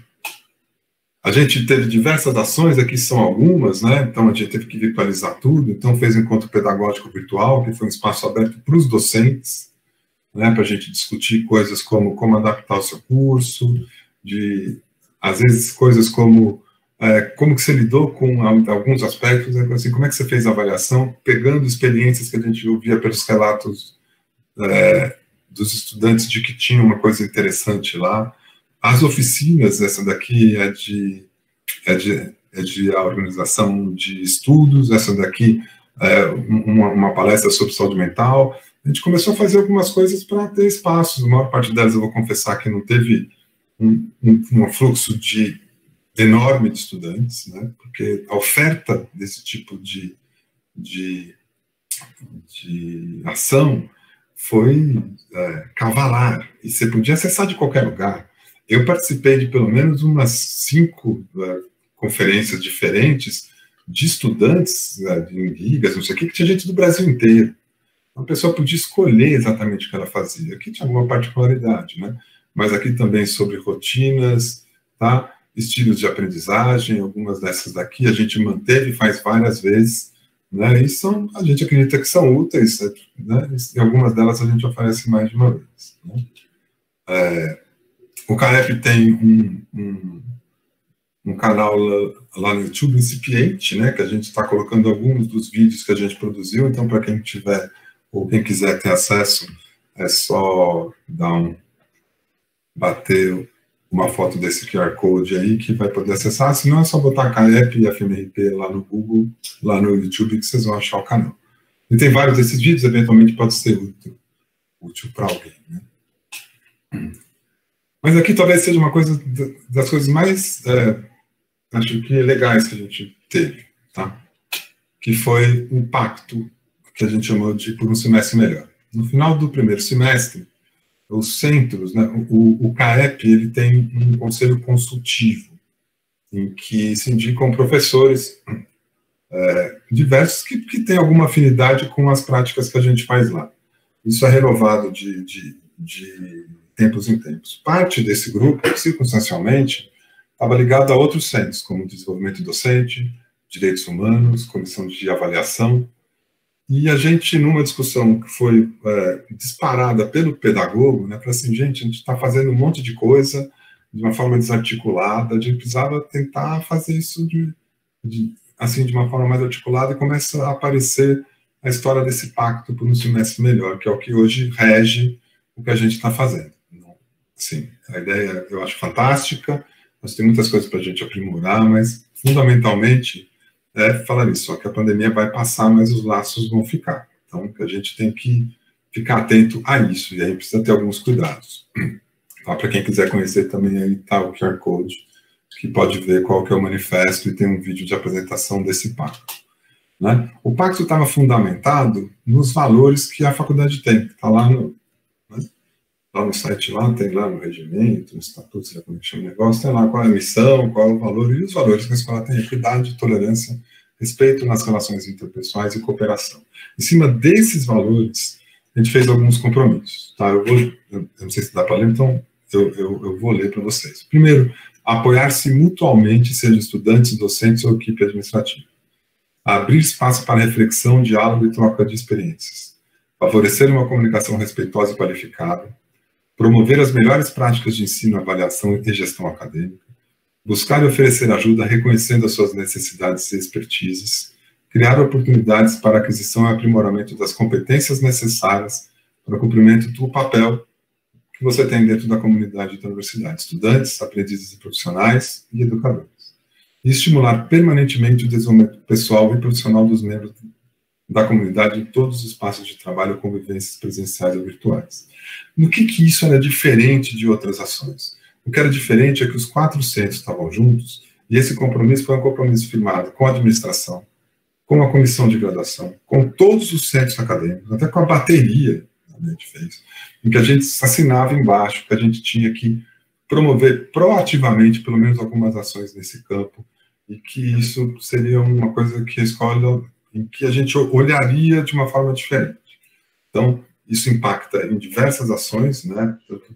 a gente teve diversas ações, aqui são algumas, né? Então a gente teve que virtualizar tudo, então fez um encontro pedagógico virtual, que foi um espaço aberto para os docentes, né? Para a gente discutir coisas como como adaptar o seu curso, de, às vezes, coisas como é, como que você lidou com alguns aspectos, né? Assim, como é que você fez a avaliação, pegando experiências que a gente ouvia pelos relatos é, dos estudantes de que tinha uma coisa interessante lá. As oficinas, essa daqui é de, é de, é de a organização de estudos, essa daqui é uma, uma palestra sobre saúde mental. A gente começou a fazer algumas coisas para ter espaços. A maior parte delas, eu vou confessar que não teve um, um, um fluxo de, enorme de estudantes, né? Porque a oferta desse tipo de, de, de ação foi é, cavalar, e você podia acessar de qualquer lugar. Eu participei de pelo menos umas cinco uh, conferências diferentes de estudantes uh, em ligas, não sei o que, que tinha gente do Brasil inteiro. A pessoa podia escolher exatamente o que ela fazia. Aqui tinha alguma particularidade, né? Mas aqui também sobre rotinas, tá? Estilos de aprendizagem, algumas dessas daqui a gente manteve, faz várias vezes, né? E são, a gente acredita que são úteis, né? E algumas delas a gente oferece mais de uma vez, né? É, O C A E P tem um, um, um canal lá, lá no YouTube incipiente, né, que a gente está colocando alguns dos vídeos que a gente produziu, então para quem tiver, ou quem quiser ter acesso, é só dar um, bater uma foto desse Q R Code aí, que vai poder acessar, se não é só botar C A E P e F M R P lá no Google, lá no YouTube, que vocês vão achar o canal. E tem vários desses vídeos, eventualmente pode ser útil, útil para alguém, né. Mas aqui talvez seja uma coisa das coisas mais, é, acho que legais que a gente teve, tá? Que foi o pacto que a gente chamou de por um semestre melhor. No final do primeiro semestre, os centros, né, o, o C A E P, ele tem um conselho consultivo, em que se indicam professores é, diversos que, que têm alguma afinidade com as práticas que a gente faz lá. Isso é renovado de, de, de tempos em tempos. Parte desse grupo, circunstancialmente, estava ligado a outros centros, como desenvolvimento docente, direitos humanos, comissão de avaliação, e a gente, numa discussão que foi é, disparada pelo pedagogo, né, para assim, gente, a gente está fazendo um monte de coisa de uma forma desarticulada, a gente precisava tentar fazer isso de, de, assim, de uma forma mais articulada, e começa a aparecer a história desse pacto por um semestre melhor, que é o que hoje rege o que a gente está fazendo. Sim, a ideia eu acho fantástica, nós temos muitas coisas para a gente aprimorar, mas fundamentalmente é falar isso, só que a pandemia vai passar, mas os laços vão ficar. Então, que a gente tem que ficar atento a isso, e aí precisa ter alguns cuidados. Tá? Para quem quiser conhecer também, aí está o Q R Code, que pode ver qual que é o manifesto, e tem um vídeo de apresentação desse pacto. Né? O pacto estava fundamentado nos valores que a faculdade tem, que está lá no... Lá no site, lá, tem lá no regimento, no estatuto, sei lá como é que chama o negócio, tem lá qual é a missão, qual é o valor, e os valores que a escola tem: equidade, tolerância, respeito nas relações interpessoais e cooperação. Em cima desses valores, a gente fez alguns compromissos, tá? Eu vou, eu não sei se dá para ler, então eu, eu, eu vou ler para vocês. Primeiro, apoiar-se mutualmente, seja estudantes, docentes ou equipe administrativa. Abrir espaço para reflexão, diálogo e troca de experiências. Favorecer uma comunicação respeitosa e qualificada. Promover as melhores práticas de ensino, avaliação e gestão acadêmica, buscar e oferecer ajuda reconhecendo as suas necessidades e expertises, criar oportunidades para aquisição e aprimoramento das competências necessárias para o cumprimento do papel que você tem dentro da comunidade da universidade, estudantes, aprendizes e profissionais e educadores. E estimular permanentemente o desenvolvimento pessoal e profissional dos membros da comunidade em todos os espaços de trabalho, convivências presenciais ou virtuais. No que que isso era diferente de outras ações? O que era diferente é que os quatro centros estavam juntos, e esse compromisso foi um compromisso firmado com a administração, com a comissão de graduação, com todos os centros acadêmicos, até com a bateria que a gente fez, em que a gente assinava embaixo que a gente tinha que promover proativamente, pelo menos, algumas ações nesse campo, e que isso seria uma coisa que a escola, em que a gente olharia de uma forma diferente. Então, isso impacta em diversas ações, né,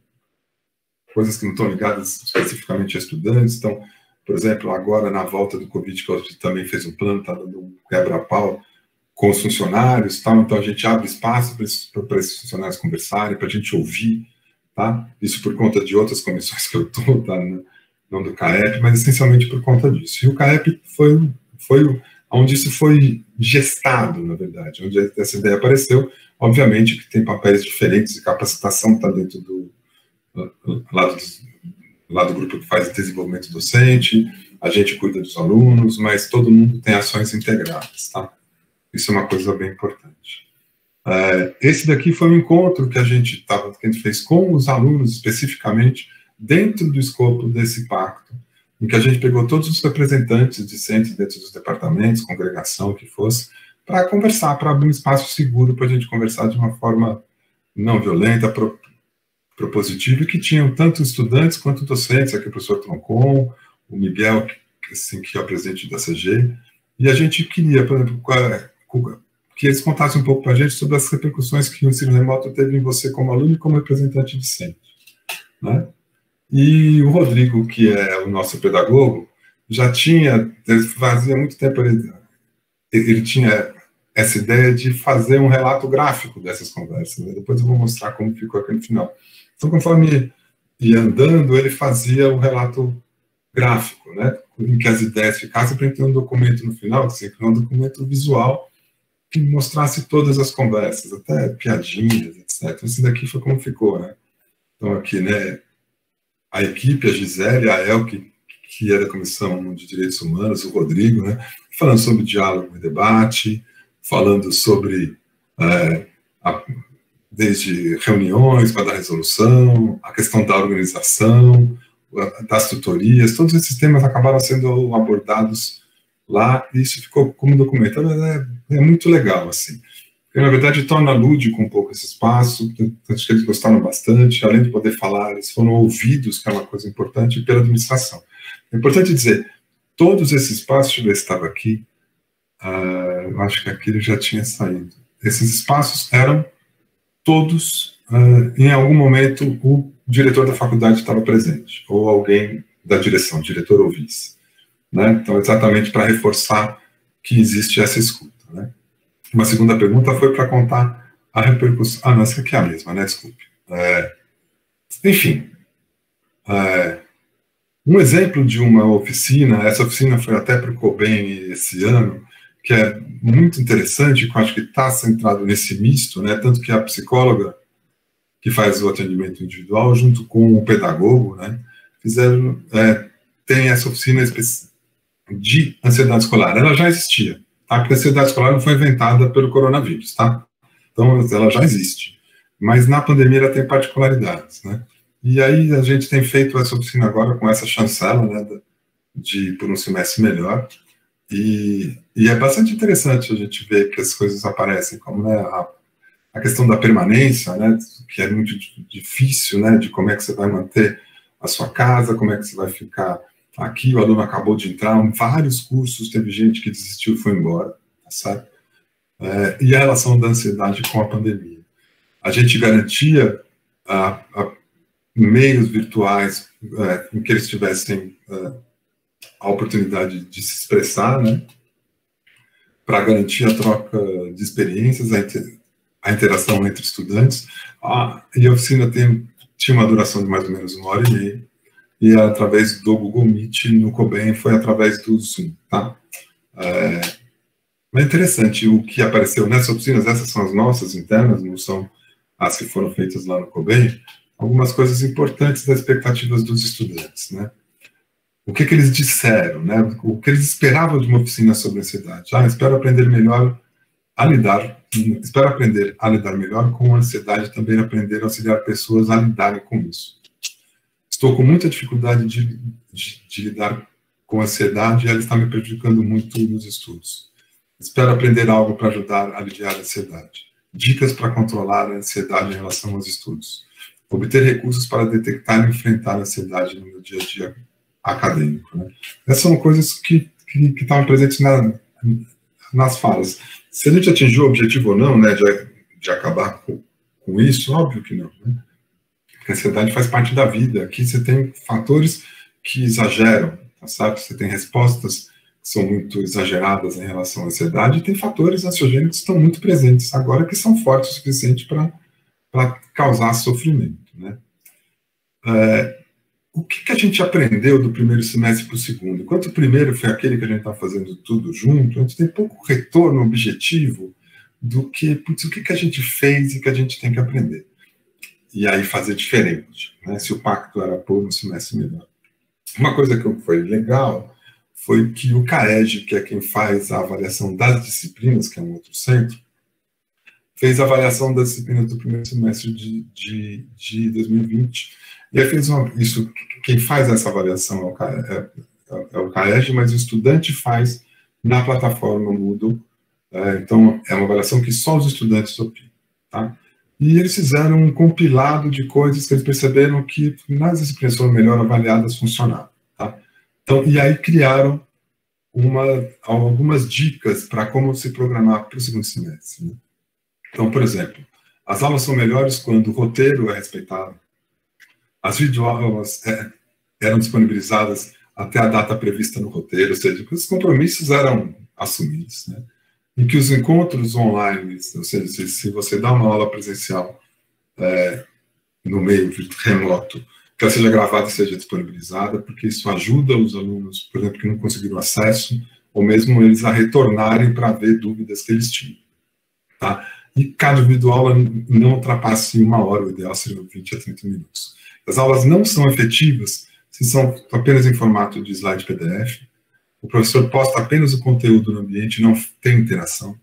coisas que não estão ligadas especificamente a estudantes. Então, por exemplo, agora na volta do Covid, que a gente também fez um plano, está dando um quebra-pau com os funcionários, tá? Então a gente abre espaço para esses, para esses funcionários conversarem, para a gente ouvir, tá? Isso por conta de outras comissões que eu estou, tá? Não do C A E P, mas essencialmente por conta disso. E o C A E P foi, foi onde isso foi gestado, na verdade, onde essa ideia apareceu. Obviamente que tem papéis diferentes, de capacitação está dentro do lado do lá do grupo que faz desenvolvimento docente, a gente cuida dos alunos, mas todo mundo tem ações integradas, tá? Isso é uma coisa bem importante. É, esse daqui foi um encontro que a gente tava, que a gente fez com os alunos, especificamente, dentro do escopo desse pacto, em que a gente pegou todos os representantes de centros dentro dos departamentos, congregação, o que fosse, para conversar, para abrir um espaço seguro para a gente conversar de uma forma não violenta, pro, propositiva, que tinham tanto estudantes quanto docentes, aqui o professor Troncon, o Miguel, que, assim, que é o presidente da C G, e a gente queria, por exemplo, que eles contassem um pouco para a gente sobre as repercussões que o ensino remoto teve em você como aluno e como representante de centro, né? E o Rodrigo, que é o nosso pedagogo, já tinha, fazia muito tempo, ele, ele tinha essa ideia de fazer um relato gráfico dessas conversas, né? Depois eu vou mostrar como ficou aqui no final. Então, conforme ia andando, ele fazia o relato gráfico, né, em que as ideias ficassem, para ter um documento no final, assim, um documento visual que mostrasse todas as conversas, até piadinhas, etcétera. Esse daqui foi como ficou, né? Então, aqui, né, a equipe, a Gisele, a Elke, que é da Comissão de Direitos Humanos, o Rodrigo, né, falando sobre diálogo e debate, falando sobre é, a, desde reuniões para dar resolução, a questão da organização, das tutorias, todos esses temas acabaram sendo abordados lá, e isso ficou como documento. É, é muito legal, assim. Porque, na verdade, torna lúdico um pouco esse espaço, acho que eles gostaram bastante, além de poder falar, eles foram ouvidos, que é uma coisa importante, pela administração. É importante dizer, todos esses espaços, deixa eu ver se estava aqui, uh, eu acho que aqui ele já tinha saído. Esses espaços eram todos, uh, em algum momento, o diretor da faculdade estava presente, ou alguém da direção, diretor ou vice, né? Então, exatamente para reforçar que existe essa escuta, né? Uma segunda pergunta foi para contar a repercussão... Ah, não, essa aqui é a mesma, né? Desculpe. É, enfim, é, um exemplo de uma oficina, essa oficina foi até para o COBEM esse ano, que é muito interessante, que eu acho que está centrado nesse misto, né? Tanto que a psicóloga que faz o atendimento individual, junto com o pedagogo, né, fizeram, é, tem essa oficina de ansiedade escolar. Ela já existia, tá? Porque a ansiedade escolar não foi inventada pelo coronavírus, tá? Então, ela já existe. Mas na pandemia ela tem particularidades, né? E aí a gente tem feito essa oficina agora com essa chancela, né, de por um semestre melhor, e, e é bastante interessante a gente ver que as coisas aparecem, como, né, a A questão da permanência, né, que é muito difícil, né, de como é que você vai manter a sua casa, como é que você vai ficar aqui. O aluno acabou de entrar, vários cursos, teve gente que desistiu e foi embora, tá certo? É, e a relação da ansiedade com a pandemia. A gente garantia a, a meios virtuais é, em que eles tivessem é, a oportunidade de se expressar, né, para garantir a troca de experiências, a a interação entre estudantes, ah, e a oficina tem, tinha uma duração de mais ou menos uma hora e meia, e é através do Google Meet no COBEM, foi através do Zoom, tá? É, é interessante o que apareceu nessas oficinas, essas são as nossas internas, não são as que foram feitas lá no COBEM, algumas coisas importantes das expectativas dos estudantes, né? O que que eles disseram, né? O que eles esperavam de uma oficina sobre ansiedade. Ah, espero aprender melhor a lidar, espero aprender a lidar melhor com a ansiedade, também aprender a auxiliar pessoas a lidarem com isso. Estou com muita dificuldade de, de, de lidar com a ansiedade e ela está me prejudicando muito nos estudos. Espero aprender algo para ajudar a aliviar a ansiedade. Dicas para controlar a ansiedade em relação aos estudos. Obter recursos para detectar e enfrentar a ansiedade no meu dia a dia acadêmico. Né? Essas são coisas que, que, que estavam presentes na, nas falas. Se a gente atingiu o objetivo ou não, né, de, de acabar com, com isso, óbvio que não. Né? Porque a ansiedade faz parte da vida. Aqui você tem fatores que exageram, tá certo? Você tem respostas que são muito exageradas em relação à ansiedade, e tem fatores ansiogênicos que estão muito presentes agora, que são fortes o suficiente para causar sofrimento. Né? É, o que, que a gente aprendeu do primeiro semestre para o segundo? Enquanto o primeiro foi aquele que a gente está fazendo tudo junto, a gente tem pouco retorno objetivo do que, putz, o que, que a gente fez e que a gente tem que aprender. E aí fazer diferente, né? Se o pacto era pôr um semestre melhor. Uma coisa que foi legal foi que o CAEG, que é quem faz a avaliação das disciplinas, que é um outro centro, fez a avaliação das disciplinas do primeiro semestre de, de, de dois mil e vinte. E aí fez uma, isso, quem faz essa avaliação é o, CAEG, é, é o CAEG, mas o estudante faz na plataforma Moodle. É, então, é uma avaliação que só os estudantes opinam. Tá? E eles fizeram um compilado de coisas que eles perceberam que nas disciplinas foram melhor avaliadas funcionaram. Tá? Então, e aí criaram uma, algumas dicas para como se programar para o segundo semestre. Né? Então, por exemplo, as aulas são melhores quando o roteiro é respeitado, as videoaulas é, eram disponibilizadas até a data prevista no roteiro, ou seja, que os compromissos eram assumidos, né? Em que os encontros online, ou seja, se, se você dá uma aula presencial é, no meio remoto, que ela seja gravada e seja disponibilizada, porque isso ajuda os alunos, por exemplo, que não conseguiram acesso, ou mesmo eles a retornarem para ver dúvidas que eles tinham. Tá? E cada videoaula não ultrapasse uma hora, o ideal seria vinte a trinta minutos. As aulas não são efetivas se são apenas em formato de slide P D F, o professor posta apenas o conteúdo no ambiente, não tem interação,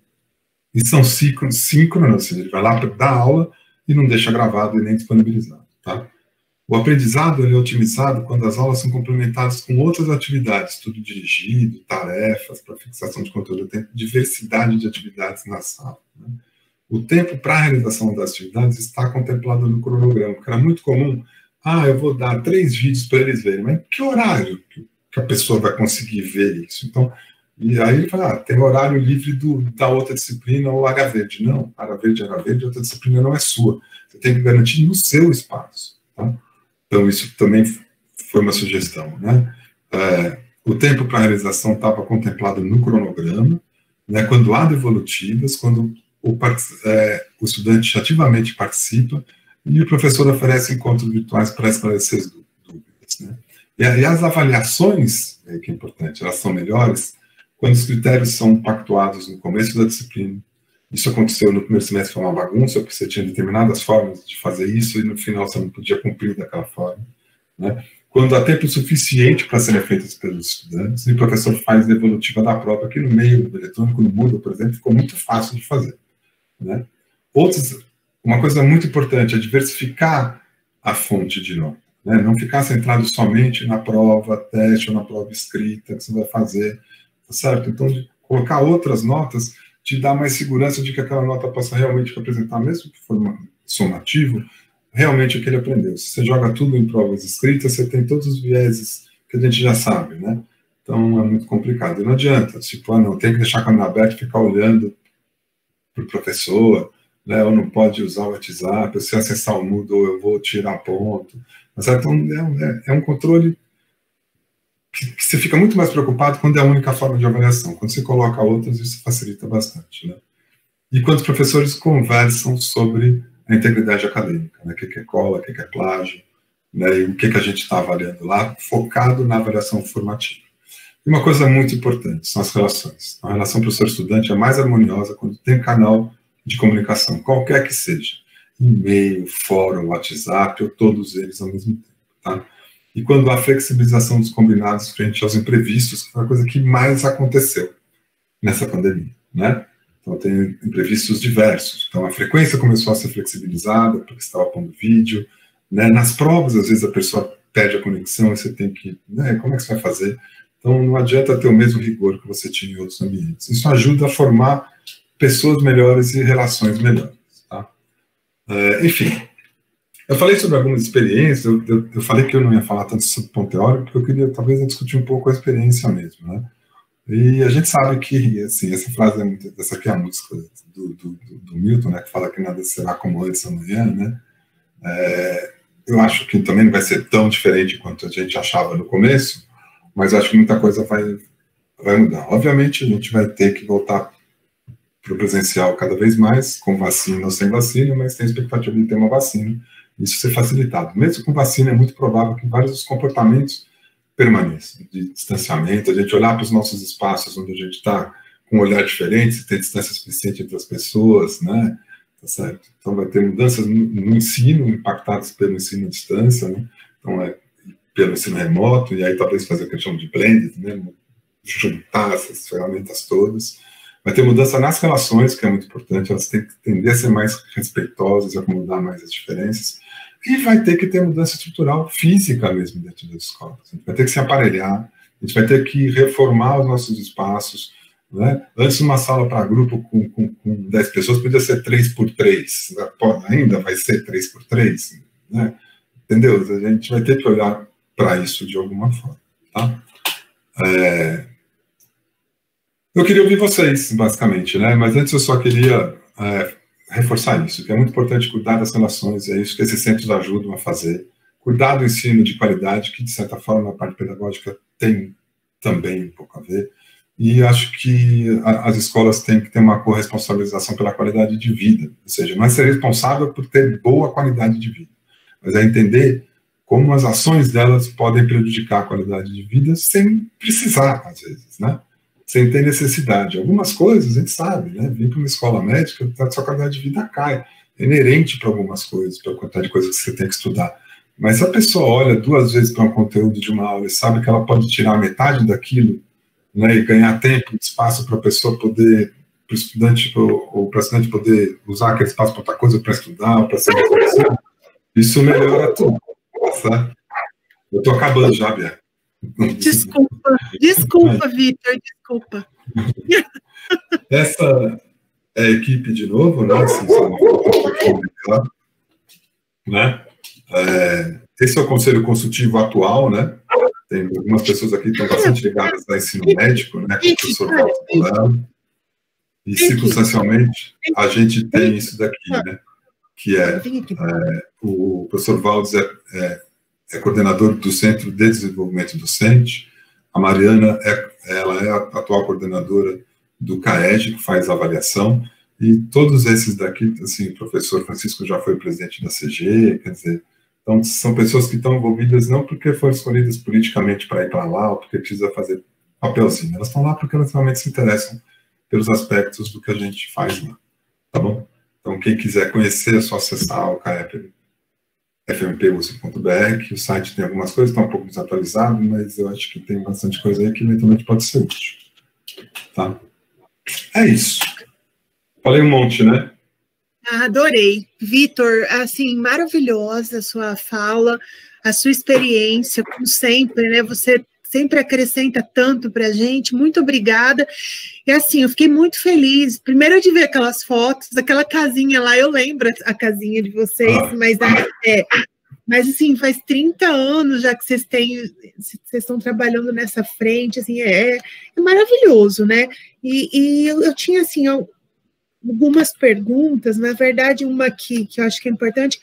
e são síncronas, ou seja, ele vai lá para dar aula e não deixa gravado e nem disponibilizado. Tá? O aprendizado ele é otimizado quando as aulas são complementadas com outras atividades, tudo dirigido, tarefas para fixação de conteúdo, tem diversidade de atividades na sala. Né? O tempo para a realização das atividades está contemplado no cronograma, porque era muito comum, ah, eu vou dar três vídeos para eles verem, mas que horário que a pessoa vai conseguir ver isso? Então, e aí ele fala, ah, tem horário livre do, da outra disciplina ou H verde. Não, H verde, H verde, outra disciplina não é sua. Você tem que garantir no seu espaço. Tá? Então, isso também foi uma sugestão. Né? É, o tempo para a realização estava contemplado no cronograma, né, quando há devolutivas, quando o, é, o estudante ativamente participa e o professor oferece encontros virtuais para esclarecer as dúvidas. Né? E, e as avaliações, é, que é importante, elas são melhores quando os critérios são pactuados no começo da disciplina. Isso aconteceu no primeiro semestre, foi uma bagunça, porque você tinha determinadas formas de fazer isso e no final você não podia cumprir daquela forma. Né? Quando há tempo suficiente para serem feitas pelos estudantes, e o professor faz devolutiva da prova, aqui no meio do eletrônico, no Moodle, por exemplo, ficou muito fácil de fazer. Né? Outros, uma coisa muito importante é diversificar a fonte de nota. Né? Não ficar centrado somente na prova teste ou na prova escrita que você vai fazer, tá certo? Então, de colocar outras notas te dá mais segurança de que aquela nota possa realmente representar, mesmo que for somativo, realmente o que ele aprendeu. Se você joga tudo em provas escritas, você tem todos os vieses que a gente já sabe, né? Então, é muito complicado. E não adianta, tipo, ah, não, tem que deixar a câmera aberta e ficar olhando para o professor, né? Ou não pode usar o WhatsApp, se acessar o Moodle, eu vou tirar ponto. Mas, então, é, é um controle que, que você fica muito mais preocupado quando é a única forma de avaliação. Quando você coloca outras, isso facilita bastante, né? E quando os professores conversam sobre a integridade acadêmica, né? O que é cola, o que é plágio, né? E o que, que a gente está avaliando lá, focado na avaliação formativa. E uma coisa muito importante são as relações. A relação professor-estudante é mais harmoniosa quando tem canal de comunicação, qualquer que seja. E-mail, fórum, WhatsApp, ou todos eles ao mesmo tempo. Tá? E quando há flexibilização dos combinados frente aos imprevistos, que foi a coisa que mais aconteceu nessa pandemia. Né? Então, tem imprevistos diversos. Então, a frequência começou a ser flexibilizada, porque estava pondo vídeo. Né? Nas provas, às vezes, a pessoa perde a conexão e você tem que... Né? Como é que você vai fazer? Então, não adianta ter o mesmo rigor que você tinha em outros ambientes. Isso ajuda a formar pessoas melhores e relações melhores. Tá? É, enfim, eu falei sobre algumas experiências, eu, eu, eu falei que eu não ia falar tanto sobre ponto teórico, porque eu queria talvez discutir um pouco a experiência mesmo, né? E a gente sabe que, assim, essa frase, é muito, essa aqui é a música do, do, do, do Milton, né, que fala que nada será como antes amanhã, né? É, eu acho que também não vai ser tão diferente quanto a gente achava no começo, mas acho que muita coisa vai, vai mudar. Obviamente, a gente vai ter que voltar para o presencial cada vez mais, com vacina ou sem vacina, mas tem a expectativa de ter uma vacina, isso ser facilitado. Mesmo com vacina, é muito provável que vários dos comportamentos permaneçam, de distanciamento, a gente olhar para os nossos espaços onde a gente está com um olhar diferente, se tem distância suficiente entre as pessoas, né? Tá certo? Então vai ter mudanças no, no ensino, impactadas pelo ensino à distância, né? Então é pelo ensino remoto, e aí talvez fazer o que a gente chama de blended, né? Juntar essas ferramentas todas. Vai ter mudança nas relações, que é muito importante, elas têm que tender a ser mais respeitosas, acomodar mais as diferenças. E vai ter que ter mudança estrutural física mesmo dentro das escolas. A gente vai ter que se aparelhar, a gente vai ter que reformar os nossos espaços, né? Antes, uma sala para grupo com, com, com dez pessoas podia ser três por três, ainda vai ser três por três, né? Entendeu? A gente vai ter que olhar para isso de alguma forma. Tá? É... Eu queria ouvir vocês, basicamente, né? Mas antes eu só queria... É, reforçar isso, que é muito importante cuidar das relações, é isso que esses centros ajudam a fazer. Cuidar do ensino de qualidade, que de certa forma a parte pedagógica tem também um pouco a ver, e acho que a, as escolas têm que ter uma corresponsabilização pela qualidade de vida, ou seja, não é ser responsável por ter boa qualidade de vida, mas é entender como as ações delas podem prejudicar a qualidade de vida sem precisar, às vezes, né? Sem ter necessidade. Algumas coisas a gente sabe, né? Vir para uma escola médica, a sua qualidade de vida cai. É inerente para algumas coisas, para a quantidade de coisas que você tem que estudar. Mas se a pessoa olha duas vezes para um conteúdo de uma aula e sabe que ela pode tirar metade daquilo, né, e ganhar tempo, espaço para a pessoa poder, para o estudante, ou, ou para o estudante poder usar aquele espaço para outra coisa, para estudar, para ser mais, isso melhora tudo. Tá? Eu estou acabando já, Bia. Desculpa, desculpa, Vitor, desculpa. Essa é a equipe de novo, né? né? É, esse é o conselho consultivo atual, né? Tem algumas pessoas aqui que estão bastante ligadas ao ensino médico, né? Com o professor Walter. E circunstancialmente a gente tem isso daqui, né? Que é, é o professor Valdes é, é é coordenador do Centro de Desenvolvimento Docente, a Mariana é, ela é a atual coordenadora do CAEG, que faz a avaliação, e todos esses daqui, assim, o professor Francisco já foi presidente da C G, quer dizer, então são pessoas que estão envolvidas não porque foram escolhidas politicamente para ir para lá, ou porque precisa fazer papelzinho, elas estão lá porque elas realmente se interessam pelos aspectos do que a gente faz lá, tá bom? Então, quem quiser conhecer, é só acessar o C A E P f m p u s p ponto b r, que o site tem algumas coisas, está um pouco desatualizado, mas eu acho que tem bastante coisa aí que eventualmente pode ser útil. Tá? É isso. Falei um monte, né? Ah, adorei. Vitor, assim, maravilhosa a sua fala, a sua experiência, como sempre, né? Você sempre acrescenta tanto para a gente, muito obrigada. E assim, eu fiquei muito feliz, primeiro de ver aquelas fotos, daquela casinha lá, eu lembro a casinha de vocês, ah. mas, é, mas assim, faz trinta anos já que vocês têm, vocês estão trabalhando nessa frente, assim, é, é maravilhoso, né? E, e eu, eu tinha, assim, algumas perguntas, na verdade, uma aqui que eu acho que é importante,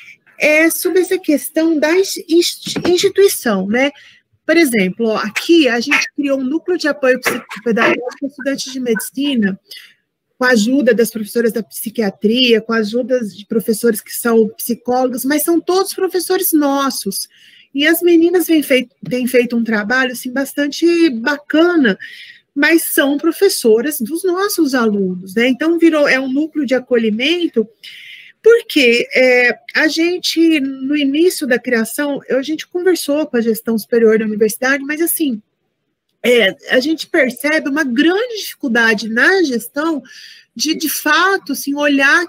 é sobre essa questão da instituição, né? Por exemplo, ó, aqui a gente criou um núcleo de apoio psicopedagógico para estudantes de medicina, com a ajuda das professoras da psiquiatria, com a ajuda de professores que são psicólogos, mas são todos professores nossos. E as meninas têm feito, têm feito um trabalho assim, bastante bacana, mas são professoras dos nossos alunos, né? Então, virou, é um núcleo de acolhimento. Porque é, a gente, no início da criação, a gente conversou com a gestão superior da universidade, mas assim, é, a gente percebe uma grande dificuldade na gestão de, de fato, assim, olhar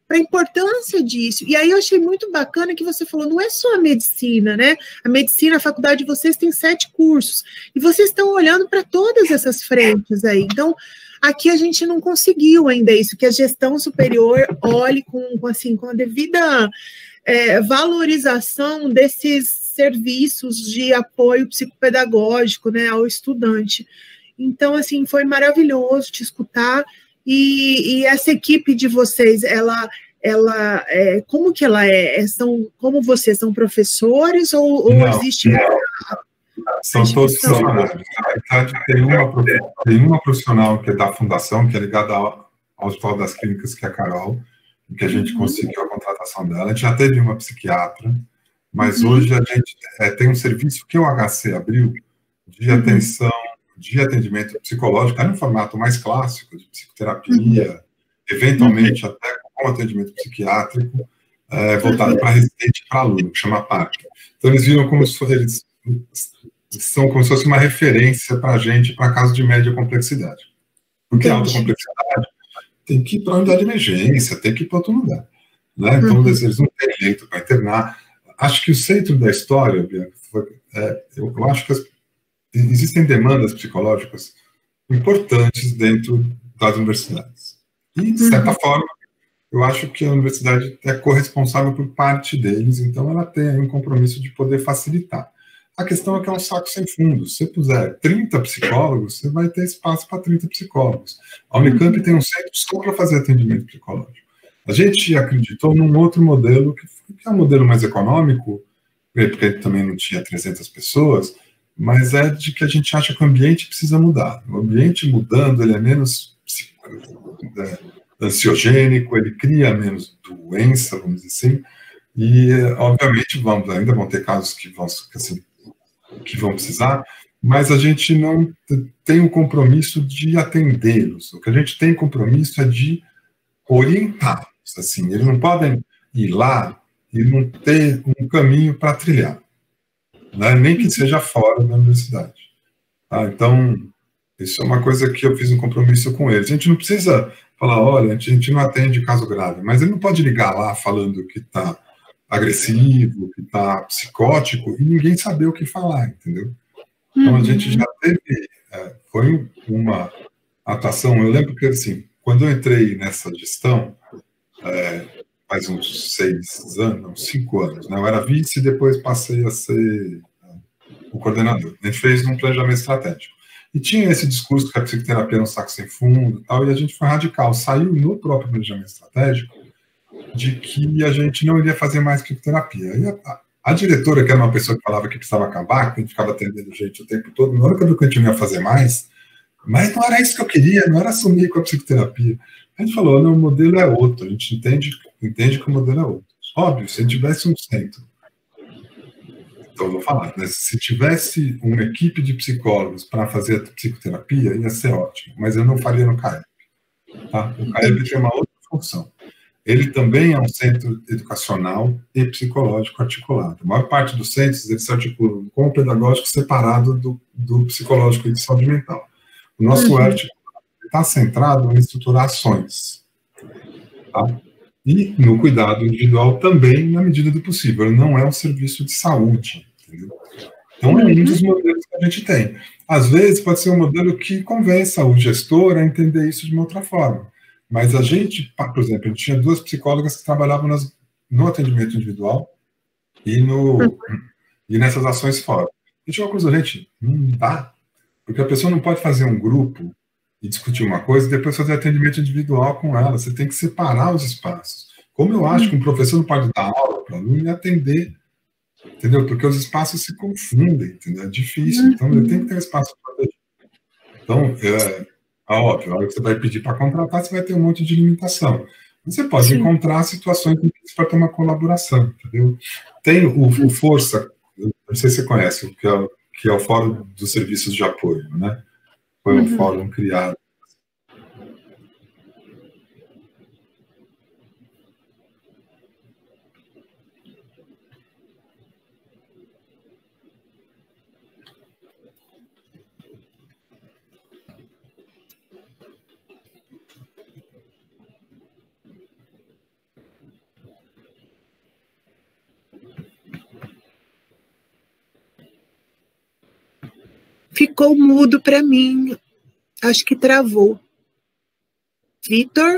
para a importância disso. E aí eu achei muito bacana que você falou, não é só a medicina, né? A medicina, a faculdade de vocês tem sete cursos, e vocês estão olhando para todas essas frentes aí. Então, aqui a gente não conseguiu ainda isso, que a gestão superior olhe com, com, assim, com a devida é, valorização desses serviços de apoio psicopedagógico, né, ao estudante. Então, assim, foi maravilhoso te escutar. E, e essa equipe de vocês, ela, ela é, como que ela é? é? São, como vocês são professores ou, ou Não, existe... não. São todos funcionários. Na verdade, tem uma, tem uma profissional que é da fundação, que é ligada ao, ao Hospital das Clínicas, que é a Carol, que a gente uhum. conseguiu a contratação dela. A gente já teve uma psiquiatra, mas uhum. hoje a gente é, tem um serviço que o H C abriu de uhum. atenção, de atendimento psicológico, é no formato mais clássico, de psicoterapia, uhum. eventualmente uhum. até com atendimento psiquiátrico, é, voltado uhum. para residente e para aluno, que chama P A C. Então, eles viram como se eles são como se fosse uma referência para a gente, para casos de média complexidade. Porque a alta complexidade tem que ir para a unidade de emergência, tem que ir para outro lugar. Né? Então, uhum. eles não têm jeito para internar. Acho que o centro da história, Bianca, foi, é, eu, eu acho que as, existem demandas psicológicas importantes dentro das universidades. E, de certa uhum. forma, eu acho que a universidade é corresponsável por parte deles, então ela tem um compromisso de poder facilitar. A questão é que é um saco sem fundo. Se você puser trinta psicólogos, você vai ter espaço para trinta psicólogos. A Unicamp tem um centro só para fazer atendimento psicológico. A gente acreditou num outro modelo, que é um modelo mais econômico, porque também não tinha trezentas pessoas, mas é de que a gente acha que o ambiente precisa mudar. O ambiente mudando, ele é menos ansiogênico, ele cria menos doença, vamos dizer assim, e, obviamente, vamos, ainda vão ter casos que vão, assim, que vão precisar, mas a gente não tem o compromisso de atendê-los. O que a gente tem compromisso é de orientá-los. Assim, eles não podem ir lá e não ter um caminho para trilhar, né? Nem que seja fora da universidade. Tá? Então, isso é uma coisa que eu fiz um compromisso com eles. A gente não precisa falar, olha, a gente não atende caso grave, mas ele não pode ligar lá falando que está agressivo, que está psicótico, e ninguém saber o que falar, entendeu? Então, a gente já teve, é, foi uma atuação, eu lembro que, assim, quando eu entrei nessa gestão, é, faz uns seis anos, não, cinco anos, né? Eu era vice e depois passei a ser é, o coordenador. A gente fez um planejamento estratégico. E tinha esse discurso que a psicoterapia era um saco sem fundo e tal, e a gente foi radical. Saiu no próprio planejamento estratégico de que a gente não iria fazer mais psicoterapia. E a, a diretora, que era uma pessoa que falava que precisava acabar, que a gente ficava atendendo gente o tempo todo, na hora que eu vi que a gente não ia fazer mais, mas não era isso que eu queria, não era assumir com a psicoterapia. A gente falou, não, o modelo é outro, a gente entende, entende que o modelo é outro. Óbvio, se tivesse um centro, então eu vou falar, né? Se tivesse uma equipe de psicólogos para fazer a psicoterapia, ia ser ótimo, mas eu não faria no C A E P. Tá? O C A E P tem uma outra função. Ele também é um centro educacional e psicológico articulado. A maior parte dos centros, eles se articulam com o pedagógico separado do, do psicológico e de saúde mental. O nosso uhum. articulado está centrado em estruturar ações. Tá? E no cuidado individual também, na medida do possível. Ele não é um serviço de saúde. Entendeu? Então, é um dos modelos que a gente tem. Às vezes, pode ser um modelo que convença o gestor a entender isso de uma outra forma. Mas a gente, por exemplo, a gente tinha duas psicólogas que trabalhavam nas, no atendimento individual e, no, e nessas ações fora. E tinha uma coisa, gente, não dá. Porque a pessoa não pode fazer um grupo e discutir uma coisa e depois fazer atendimento individual com ela. Você tem que separar os espaços. Como eu acho que um professor não pode dar aula para o aluno e atender, entendeu? Porque os espaços se confundem, entendeu? É difícil. Então, ele tem que ter um espaço para atender. Então, é, é óbvio, a hora que você vai pedir para contratar, você vai ter um monte de limitação. Você pode Sim. encontrar situações para ter uma colaboração, entendeu? Tem o, o Força, não sei se você conhece, que é, que é o Fórum dos Serviços de Apoio, né? Foi um uhum. fórum criado. ficou mudo para mim. Acho que travou. Vitor?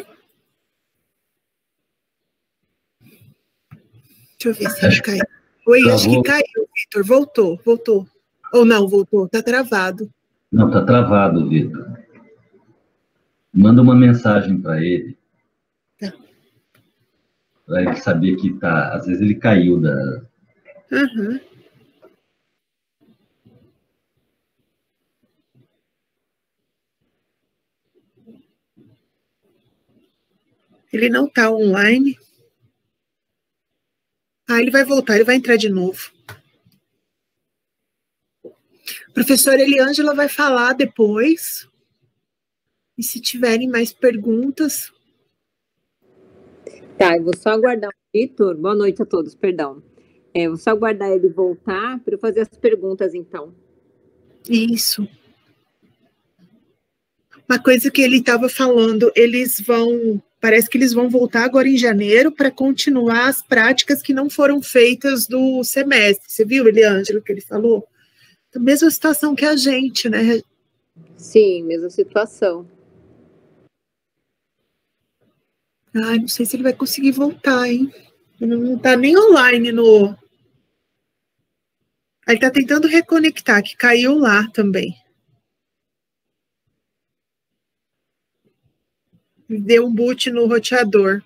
Deixa eu ver se ele caiu. Oi, travou. Acho que caiu, Vitor. Voltou, voltou. Ou não, voltou. Tá travado. Não, tá travado, Vitor. Manda uma mensagem para ele. Tá. Para ele saber que tá... Às vezes ele caiu da... Uhum. Ele não está online. Ah, ele vai voltar, ele vai entrar de novo. A professora Eliângela vai falar depois. E se tiverem mais perguntas... Tá, eu vou só aguardar o Vitor. Boa noite a todos, perdão. É, vou só aguardar ele voltar para eu fazer as perguntas, então. Isso. Uma coisa que ele estava falando, eles vão... Parece que eles vão voltar agora em janeiro para continuar as práticas que não foram feitas do semestre. Você viu, Eliângela, o que ele falou? A mesma situação que a gente, né? Sim, mesma situação. Ai, não sei se ele vai conseguir voltar, hein? Ele não está nem online no... Ele está tentando reconectar, que caiu lá também. Deu um boot no roteador.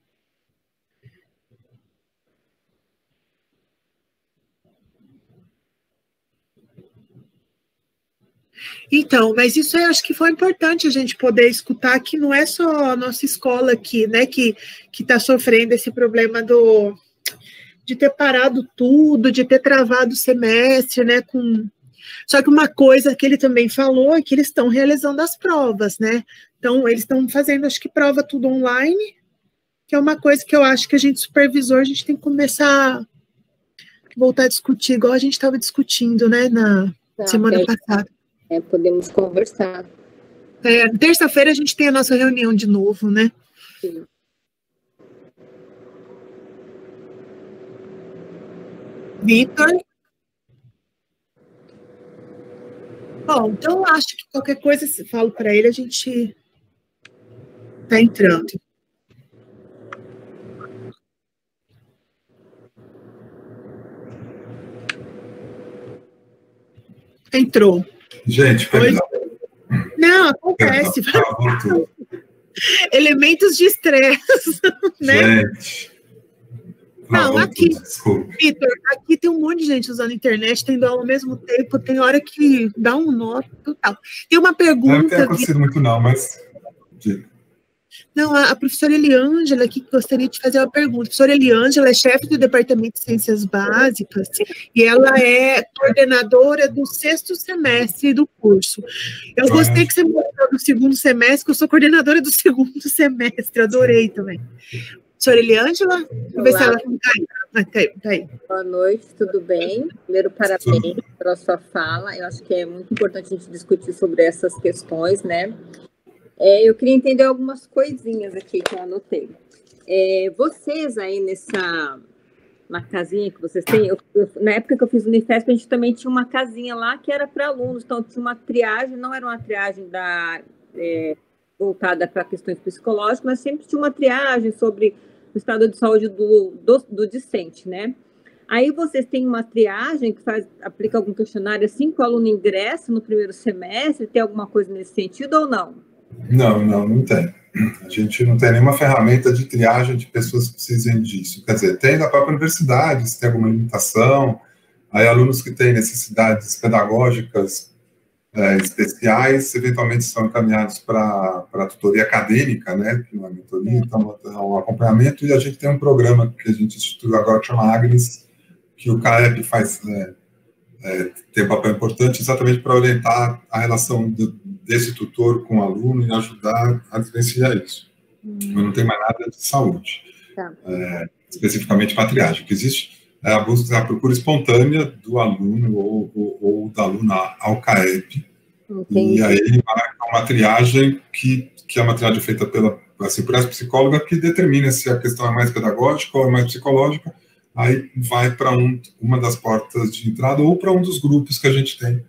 Então, mas isso eu acho que foi importante a gente poder escutar que não é só a nossa escola aqui, né, que que está sofrendo esse problema do de ter parado tudo, de ter travado o semestre, né, com... Só que uma coisa que ele também falou é que eles estão realizando as provas, né? Então, eles estão fazendo, acho que, prova tudo online, que é uma coisa que eu acho que a gente, supervisor, a gente tem que começar a voltar a discutir, igual a gente estava discutindo, né, na tá, semana é, passada. É, podemos conversar. É, terça-feira a gente tem a nossa reunião de novo, né? Sim. Vitor? Bom, então eu acho que qualquer coisa, se falo para ele, a gente tá entrando. Entrou. Gente, perdão. Não, acontece. Perdão, elementos de estresse, né? Gente. Não, aqui, Vitor, aqui tem um monte de gente usando internet, tendo aula ao mesmo tempo, tem hora que dá um nó total. Tem uma pergunta... Não tem acontecido muito não, mas... Não, a, a professora Eliângela aqui gostaria de fazer uma pergunta. A professora Eliângela é chefe do Departamento de Ciências Básicas e ela é coordenadora do sexto semestre do curso. Eu gostei é. que você mostrou do segundo semestre, que eu sou coordenadora do segundo semestre, adorei também. Professora Eliângela, deixa eu ver se ela tá aí. Tá aí. Boa noite, tudo bem? Primeiro, parabéns pela sua fala. Eu acho que é muito importante a gente discutir sobre essas questões, né? É, eu queria entender algumas coisinhas aqui que eu anotei. É, vocês aí nessa na casinha que vocês têm, eu, eu, na época que eu fiz o Unifesp, a gente também tinha uma casinha lá que era para alunos, então tinha uma triagem, não era uma triagem da, é, voltada para questões psicológicas, mas sempre tinha uma triagem sobre o estado de saúde do, do, do discente, né? Aí vocês têm uma triagem que faz, aplica algum questionário assim que o aluno ingressa no primeiro semestre, tem alguma coisa nesse sentido ou não? Não, não, não tem. A gente não tem nenhuma ferramenta de triagem de pessoas que precisem disso. Quer dizer, tem na própria universidade, se tem alguma limitação, aí alunos que têm necessidades pedagógicas é, especiais, eventualmente são encaminhados para a tutoria acadêmica, né, que não é mentoria, então é um acompanhamento, e a gente tem um programa que a gente instituiu agora que chama Agnes, que o C A E P faz, é, é, tem um papel importante exatamente para orientar a relação do, desse tutor com o aluno e ajudar a diferenciar isso. Hum. Mas não tem mais nada de saúde, tá. é, especificamente para a triagem. O que existe é a, busca, a procura espontânea do aluno ou, ou, ou da aluna ao C A E P. Entendi. E aí marca uma triagem que, que é uma triagem feita pela, assim, por essa psicóloga que determina se a questão é mais pedagógica ou é mais psicológica, aí vai para um, uma das portas de entrada ou para um dos grupos que a gente tem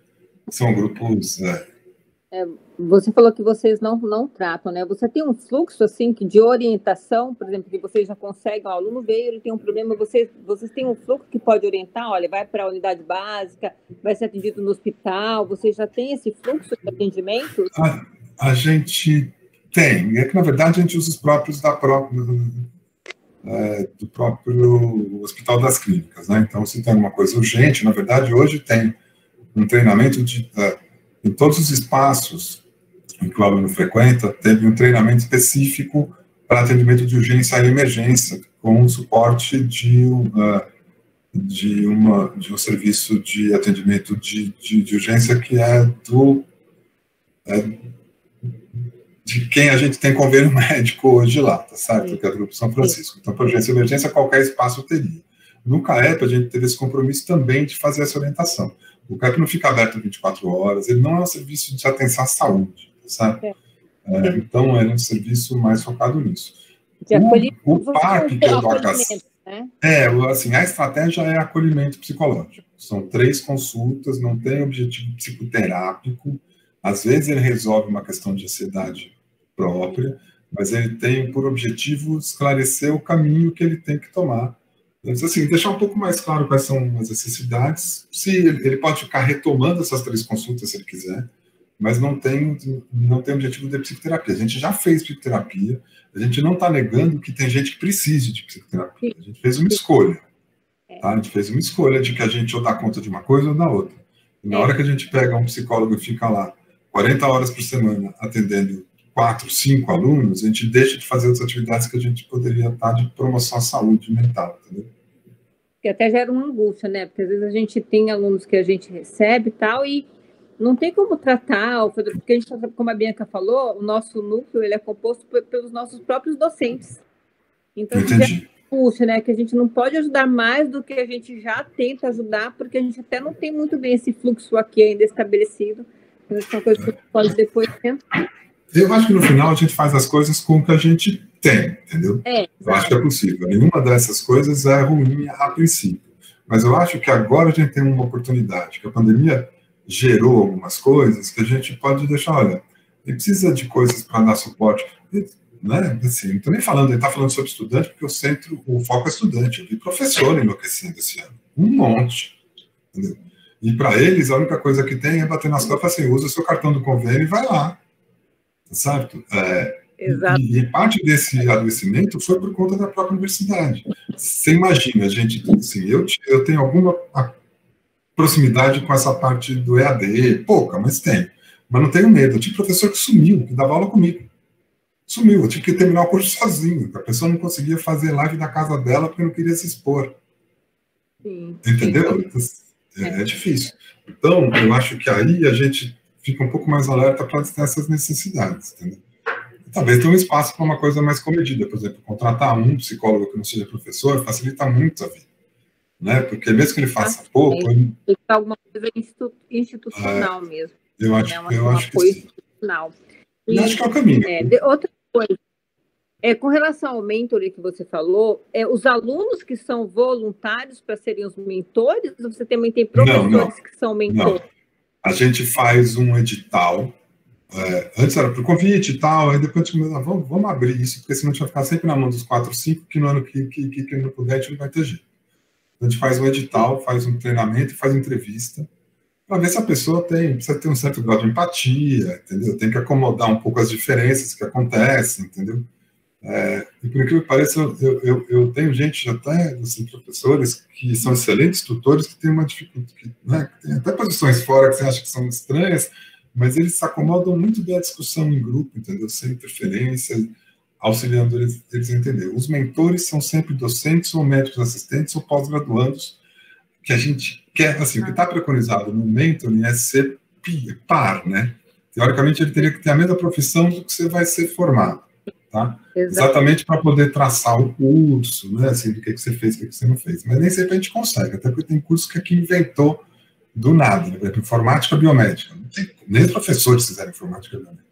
são grupos... É, É, você falou que vocês não, não tratam, né? Você tem um fluxo, assim, de orientação, por exemplo, que vocês já conseguem, o aluno veio, ele tem um problema, vocês, vocês têm um fluxo que pode orientar, olha, vai para a unidade básica, vai ser atendido no hospital, vocês já têm esse fluxo de atendimento? A, a gente tem, é que, na verdade, a gente usa os próprios da própria, é, do próprio Hospital das Clínicas, né? Então, se tem alguma coisa urgente, na verdade, hoje tem um treinamento de... É, em todos os espaços em que o aluno frequenta, teve um treinamento específico para atendimento de urgência e emergência, com o suporte de, uh, de, uma, de um serviço de atendimento de, de, de urgência que é do é, de quem a gente tem convênio médico hoje lá, tá certo? Que é do Grupo São Francisco. Então, para urgência e emergência, qualquer espaço teria. No CAEP, a gente teve esse compromisso também de fazer essa orientação. O CAEP não fica aberto vinte e quatro horas, ele não é um serviço de atenção à saúde, sabe? É, então, é um serviço mais focado nisso. O, o P A P, que é do H C, né? É, assim, a estratégia é acolhimento psicológico. São três consultas, não tem objetivo psicoterápico, às vezes ele resolve uma questão de ansiedade própria, mas ele tem por objetivo esclarecer o caminho que ele tem que tomar. Assim, deixar um pouco mais claro quais são as necessidades. Se ele, ele pode ficar retomando essas três consultas se ele quiser, mas não tem, não tem objetivo de psicoterapia. A gente já fez psicoterapia, a gente não está negando que tem gente que precise de psicoterapia. A gente fez uma escolha. Tá? A gente fez uma escolha de que a gente ou dá conta de uma coisa ou da outra. E na hora que a gente pega um psicólogo e fica lá quarenta horas por semana atendendo quatro, cinco alunos, a gente deixa de fazer outras atividades que a gente poderia estar de promoção à saúde mental, entendeu? Que até gera uma angústia, né? Porque às vezes a gente tem alunos que a gente recebe e tal, e não tem como tratar, porque a gente, como a Bianca falou, o nosso núcleo ele é composto pelos nossos próprios docentes. Então, gera angústia, né? Que a gente não pode ajudar mais do que a gente já tenta ajudar, porque a gente até não tem muito bem esse fluxo aqui ainda estabelecido. Então, é uma coisa que a gente pode depois tentar. Eu acho que no final a gente faz as coisas com o que a gente tem, entendeu? É, eu acho que é possível. Nenhuma dessas coisas é ruim a princípio. Mas eu acho que agora a gente tem uma oportunidade, que a pandemia gerou algumas coisas que a gente pode deixar, olha, ele precisa de coisas para dar suporte. Né? Assim, não estou nem falando, ele está falando sobre estudante, porque o centro, o foco é estudante. Eu vi professor enlouquecendo esse ano. Um monte. Entendeu? E para eles, a única coisa que tem é bater nas costas assim, usa o seu cartão do convênio e vai lá. Certo? É, e, e parte desse adoecimento foi por conta da própria universidade. Você imagina, gente, assim, eu, eu tenho alguma proximidade com essa parte do E A D, pouca, mas tenho. Mas não tenho medo. Eu tive professor que sumiu, que dava aula comigo. Sumiu, eu tive que terminar o curso sozinho. A pessoa não conseguia fazer live da casa dela porque não queria se expor. Sim. Entendeu? Então, é, é difícil. Então, eu acho que aí a gente fica um pouco mais alerta para essas necessidades, entendeu? E talvez tenha um espaço para uma coisa mais comedida, por exemplo, contratar um psicólogo que não seja professor facilita muito a vida, né? Porque mesmo que ele faça ah, pouco... Ele... Tem que alguma coisa institucional é, mesmo. Eu acho, é uma, eu uma acho que coisa sim. institucional. E, e acho que é o caminho. É, de, outra coisa, é, com relação ao mentoring que você falou, é, os alunos que são voluntários para serem os mentores, ou você também tem professores não, não, que são mentores? Não. A gente faz um edital, é, antes era por convite e tal, aí depois a gente ah, vamos, vamos abrir isso, porque senão a gente vai ficar sempre na mão dos quatro, cinco, que no ano que, que, que, que não puder, a gente não vai ter jeito. Então, a gente faz um edital, faz um treinamento, faz entrevista, para ver se a pessoa tem, precisa ter um certo grau de empatia, entendeu? Tem que acomodar um pouco as diferenças que acontecem, entendeu? É, e por incrível que pareça, eu, eu, eu tenho gente, até assim, professores, que são excelentes tutores, que têm uma dificuldade, que, né, que tem até posições fora que você acha que são estranhas, mas eles se acomodam muito bem à discussão em grupo, entendeu? Sem interferência, auxiliando eles, eles a entender. Os mentores são sempre docentes, ou médicos assistentes, ou pós-graduandos, que a gente quer, assim, o que está preconizado no mentoring é ser par, né? Teoricamente, ele teria que ter a mesma profissão do que você vai ser formado. Tá? Exatamente para poder traçar o curso, né, assim, do que, que você fez, o que, que você não fez. Mas nem sempre a gente consegue, até porque tem curso que aqui inventou do nada, né? Por exemplo, informática biomédica. Não tem, nem os professores fizeram informática biomédica.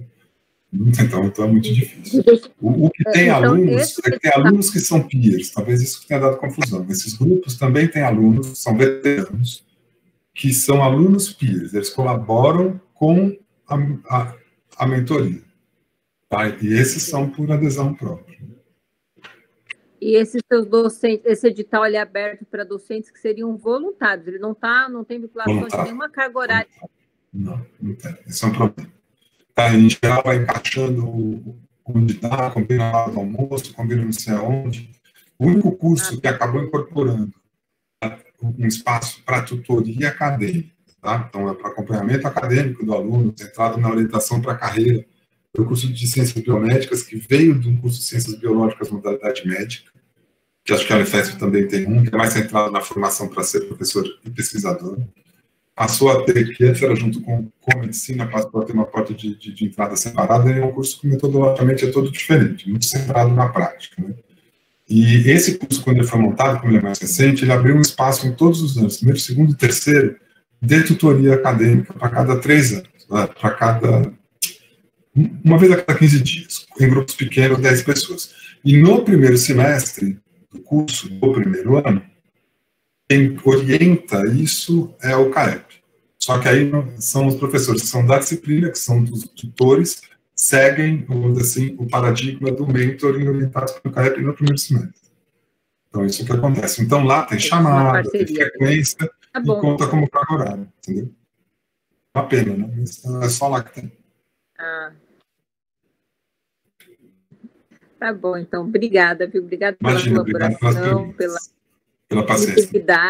Então, então é muito difícil. O, o que tem então, alunos, é que tem alunos que são peers, talvez isso tenha dado confusão. Esses grupos também têm alunos, são veteranos, que são alunos peers, eles colaboram com a, a, a mentoria. Tá? E esses são por adesão própria. E esses seus docentes, esse edital ele é aberto para docentes que seriam voluntários, ele não tá, não tem vinculação Voluntário. de nenhuma carga horária. Não, não tem, esse é um problema. Tá, em geral, vai encaixando onde dá, combina lá do almoço, combina não sei aonde. O único curso ah, que acabou incorporando um espaço para tutoria acadêmica, tá? Então, é para acompanhamento acadêmico do aluno, centrado na orientação para a carreira, o curso de Ciências Biomédicas, que veio de um curso de Ciências Biológicas, modalidade médica, que acho que a Unifesp também tem um, que é mais centrado na formação para ser professor e pesquisador. Passou a ter, que antes era junto com, com medicina, passou a ter uma porta de, de, de entrada separada, e é um curso que metodologicamente é todo diferente, muito centrado na prática, né? E esse curso, quando ele foi montado, como ele é mais recente, ele abriu um espaço em todos os anos, primeiro, segundo e terceiro, de tutoria acadêmica para cada três anos, né? Para cada... uma vez a cada quinze dias, em grupos pequenos, dez pessoas. E no primeiro semestre do curso, do primeiro ano, quem orienta isso é o C A E P. Só que aí são os professores que são da disciplina, que são dos tutores, seguem, vamos dizer assim, o paradigma do mentoring orientado pelo C A E P no primeiro semestre. Então, isso é o que acontece. Então, lá tem chamada, tem frequência, tá e conta como carga horária, entendeu? Uma pena, né? Mas é só lá que tem. Ah. Tá bom, então. Obrigada, viu? Obrigada pela Imagina, colaboração, pela, pela paciência.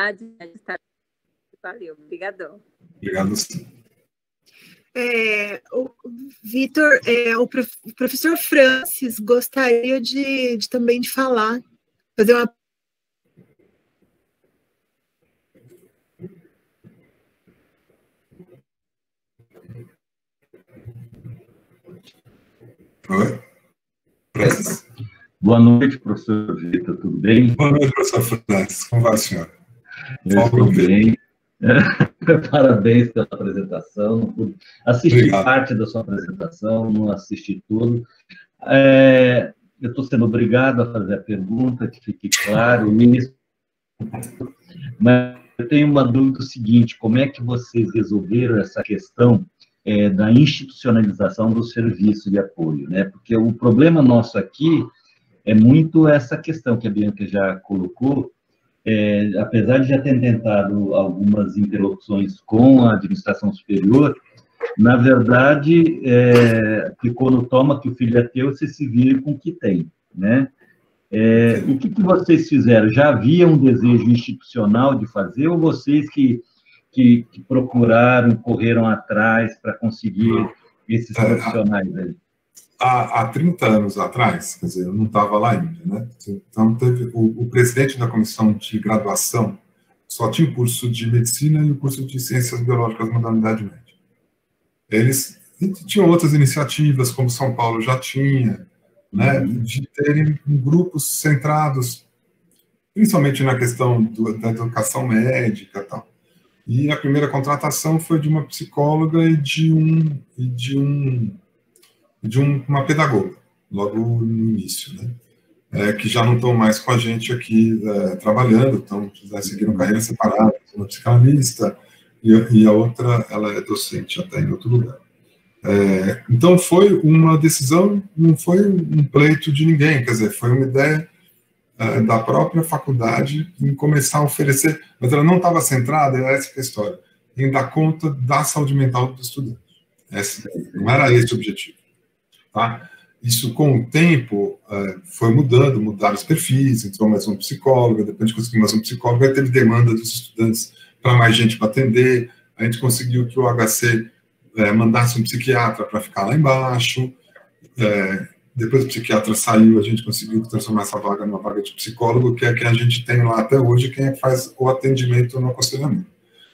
Valeu, obrigadão. Obrigado, sim. É, o Vitor, é, o professor Francis gostaria de, de também de falar, fazer uma... Oi? Francis. Boa noite, professor Vitor, tudo bem? Boa noite, professor Francis, como vai, senhor? Eu estou bem. Parabéns pela apresentação. Não pude assistir Obrigado. parte da sua apresentação, não assisti tudo. É, eu estou sendo obrigado a fazer a pergunta, que fique claro isso. Mas eu tenho uma dúvida seguinte: como é que vocês resolveram essa questão é, da institucionalização do serviço de apoio, né? Porque o problema nosso aqui é muito essa questão que a Bianca já colocou. É, apesar de já ter tentado algumas interlocuções com a administração superior, na verdade, é, ficou no toma que o filho é teu, você se vira com o que tem, né? É, o que, que vocês fizeram? Já havia um desejo institucional de fazer, ou vocês que, que, que procuraram, correram atrás para conseguir esses profissionais aí? Há, há trinta anos atrás, quer dizer, eu não estava lá ainda, né? Então, teve o, o presidente da comissão de graduação só tinha o curso de medicina e o curso de ciências biológicas modalidade médica. Eles tinham outras iniciativas, como São Paulo já tinha, né? De terem grupos centrados, principalmente na questão do, da educação médica e tal. E a primeira contratação foi de uma psicóloga e de um... E de um de um, uma pedagoga, logo no início, né? É, que já não estão mais com a gente aqui é, trabalhando, então já seguiram carreira separada, uma psicanalista, e, e a outra, ela é docente até em outro lugar. É, então foi uma decisão, não foi um pleito de ninguém, quer dizer, foi uma ideia é, da própria faculdade em começar a oferecer, mas ela não estava centrada, era essa que é a história, em dar conta da saúde mental do estudante. Essa, não era esse o objetivo. Tá? Isso, com o tempo, foi mudando, mudaram os perfis, entrou mais um psicólogo, depois de conseguir mais um psicólogo, aí teve demanda dos estudantes para mais gente para atender, a gente conseguiu que o H C é, mandasse um psiquiatra para ficar lá embaixo, é, depois o psiquiatra saiu, a gente conseguiu transformar essa vaga numa vaga de psicólogo, que é quem a gente tem lá até hoje, quem é que faz o atendimento no aconselhamento.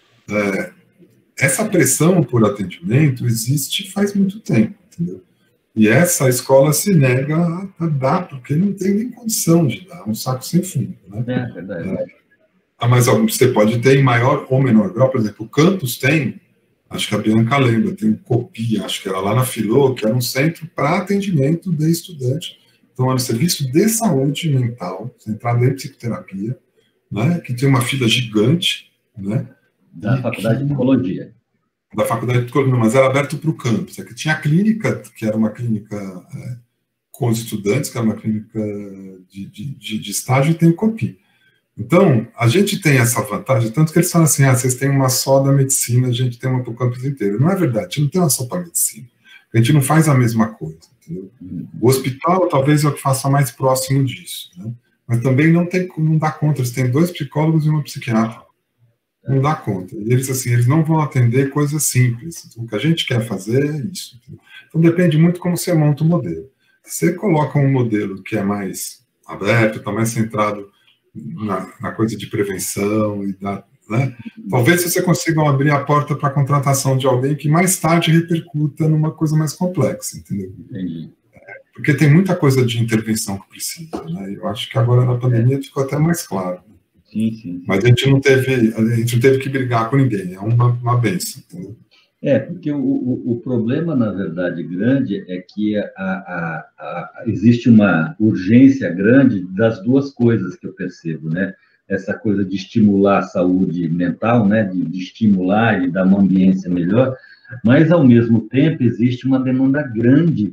É, essa pressão por atendimento existe faz muito tempo, entendeu? E essa escola se nega a dar, porque não tem nem condição de dar, um saco sem fundo. Né? É verdade. É, ah, mas você pode ter em maior ou menor grau, por exemplo, o campus tem, acho que a Bianca lembra, tem um COPI, acho que era lá na Filô, que era um centro para atendimento de estudante. Então, era um serviço de saúde mental, centrado em psicoterapia, né, que tem uma fila gigante, né, Da e faculdade que, de psicologia. Da faculdade de psicologia, mas era aberto para o campus. É que tinha a clínica, que era uma clínica é, com os estudantes, que era uma clínica de, de, de, de estágio, e tem o COPI. Então, a gente tem essa vantagem, tanto que eles falam assim, ah, vocês têm uma só da medicina, a gente tem uma para o campus inteiro. Não é verdade, a gente não tem uma só para a medicina. A gente não faz a mesma coisa, entendeu? O hospital, talvez, é o que faça mais próximo disso, né? Mas também não, tem, não dá conta, eles têm dois psicólogos e uma psiquiatra. Não dá conta. E eles, assim, eles não vão atender coisas simples. Então, o que a gente quer fazer é isso. Entendeu? Então, depende muito como você monta o modelo. Se você coloca um modelo que é mais aberto, está mais centrado na, na coisa de prevenção, e da, né? Talvez você consiga abrir a porta para a contratação de alguém que mais tarde repercuta numa coisa mais complexa, entendeu? Entendi. Porque tem muita coisa de intervenção que precisa, né? Eu acho que agora na pandemia ficou até mais claro. Sim, sim. Mas a gente não teve, a gente não teve que brigar com ninguém, é uma, uma benção, entendeu? É, porque o, o, o problema, na verdade, grande é que a, a, a, existe uma urgência grande das duas coisas que eu percebo, né? Essa coisa de estimular a saúde mental, né? De, de estimular e dar uma ambiência melhor, mas, ao mesmo tempo, existe uma demanda grande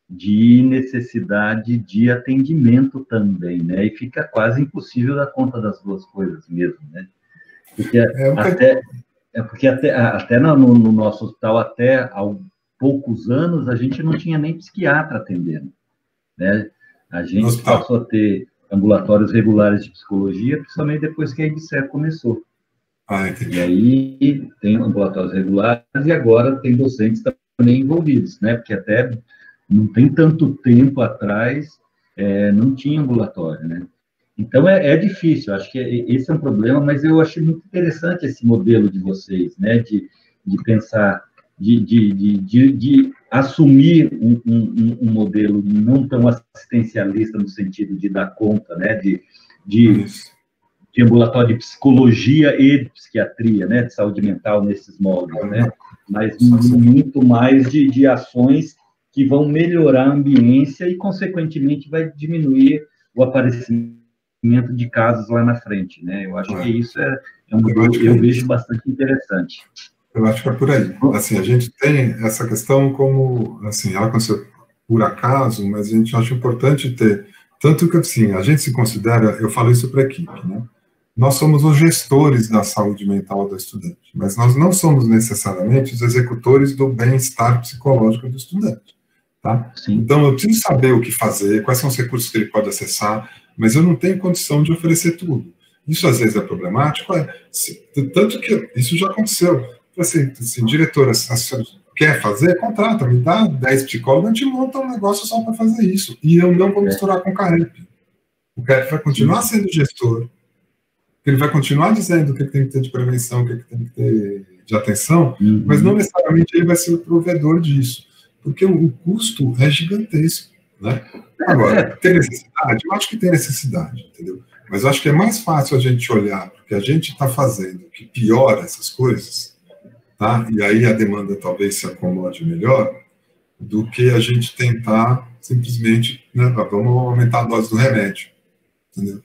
de necessidade de atendimento também, né? E fica quase impossível dar conta das duas coisas mesmo, né? Porque é, até, é porque até, até no, no nosso hospital, até há poucos anos, a gente não tinha nem psiquiatra atendendo, né? A gente Nossa, passou a ter ambulatórios regulares de psicologia, principalmente depois que a EBSER começou. Ah, entendi. E aí tem ambulatórios regulares e agora tem docentes também envolvidos, né? Porque até não tem tanto tempo atrás, é, não tinha ambulatório, né? Então, é, é difícil, acho que esse é um problema, mas eu achei muito interessante esse modelo de vocês, né? De, de pensar, de, de, de, de, de assumir um, um, um modelo não tão assistencialista no sentido de dar conta, né? De, de, de ambulatório de psicologia e de psiquiatria, né? De saúde mental nesses moldes, né? Mas muito mais de, de ações que vão melhorar a ambiência e, consequentemente, vai diminuir o aparecimento de casos lá na frente, né? Eu acho é. que isso é, é um modelo que eu, eu vejo bastante interessante. Eu acho que é por aí. Assim, a gente tem essa questão como, assim, ela aconteceu por acaso, mas a gente acha importante ter, tanto que, assim, a gente se considera, eu falo isso para a equipe, né? Nós somos os gestores da saúde mental do estudante, mas nós não somos necessariamente os executores do bem-estar psicológico do estudante. Tá? Então, eu preciso saber o que fazer, quais são os recursos que ele pode acessar, mas eu não tenho condição de oferecer tudo. Isso, às vezes, é problemático, é, se, tanto que isso já aconteceu. Assim, assim diretora, quer fazer? Contrata, me dá dez psicólogos, a gente monta um negócio só para fazer isso. E eu não vou misturar com o CAEP. O CAEP vai continuar sendo gestor, ele vai continuar dizendo o que tem que ter de prevenção, o que tem que ter de atenção, uhum. mas não necessariamente ele vai ser o provedor disso. Porque o custo é gigantesco, né? Agora, tem necessidade? Eu acho que tem necessidade, entendeu? Mas eu acho que é mais fácil a gente olhar para o que a gente está fazendo, que piora essas coisas, tá? E aí a demanda talvez se acomode melhor, do que a gente tentar simplesmente, né, vamos aumentar a dose do remédio, entendeu?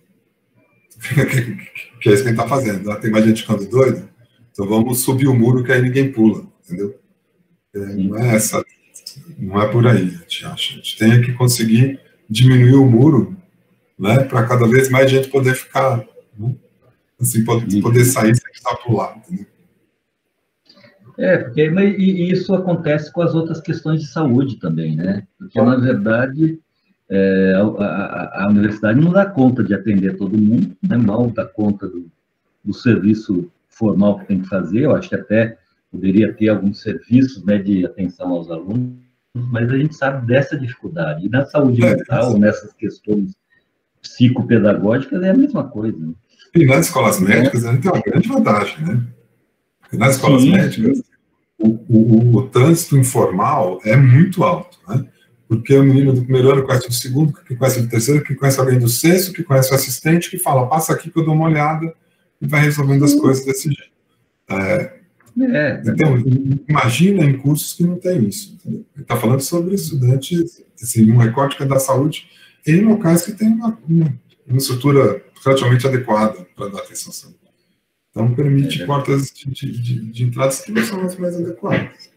Que é isso que a gente está fazendo. Né? Tem mais gente ficando doida, então vamos subir o muro que aí ninguém pula, entendeu? É, não é essa... Não é por aí, a gente acha. A gente tem que conseguir diminuir o muro, né, para cada vez mais gente poder ficar, né, assim, poder, poder sair sem precisar pular. Entendeu? É, porque e isso acontece com as outras questões de saúde também, né? Porque, na verdade, é, a, a, a universidade não dá conta de atender todo mundo, né, mal dá conta do, do serviço formal que tem que fazer. Eu acho que até poderia ter alguns serviços, né, de atenção aos alunos, mas a gente sabe dessa dificuldade. E na saúde é, mental, é. nessas questões psicopedagógicas, é a mesma coisa. Né? E nas escolas médicas, é. a gente tem uma grande vantagem, né? Porque nas escolas sim, médicas, sim. O, o, o trânsito informal é muito alto, né? Porque o menino do primeiro ano conhece o do segundo, que conhece o do terceiro, que conhece alguém do sexto, que conhece o assistente, que fala, passa aqui que eu dou uma olhada, e vai resolvendo as coisas desse jeito. É, É, então, imagina em cursos que não tem isso. Entendeu? Ele está falando sobre estudantes, assim, um recorte que é da saúde, em locais que tem uma, uma, uma estrutura relativamente adequada para dar atenção à saúde. Então, permite é portas de, de, de entradas que não são as mais adequadas.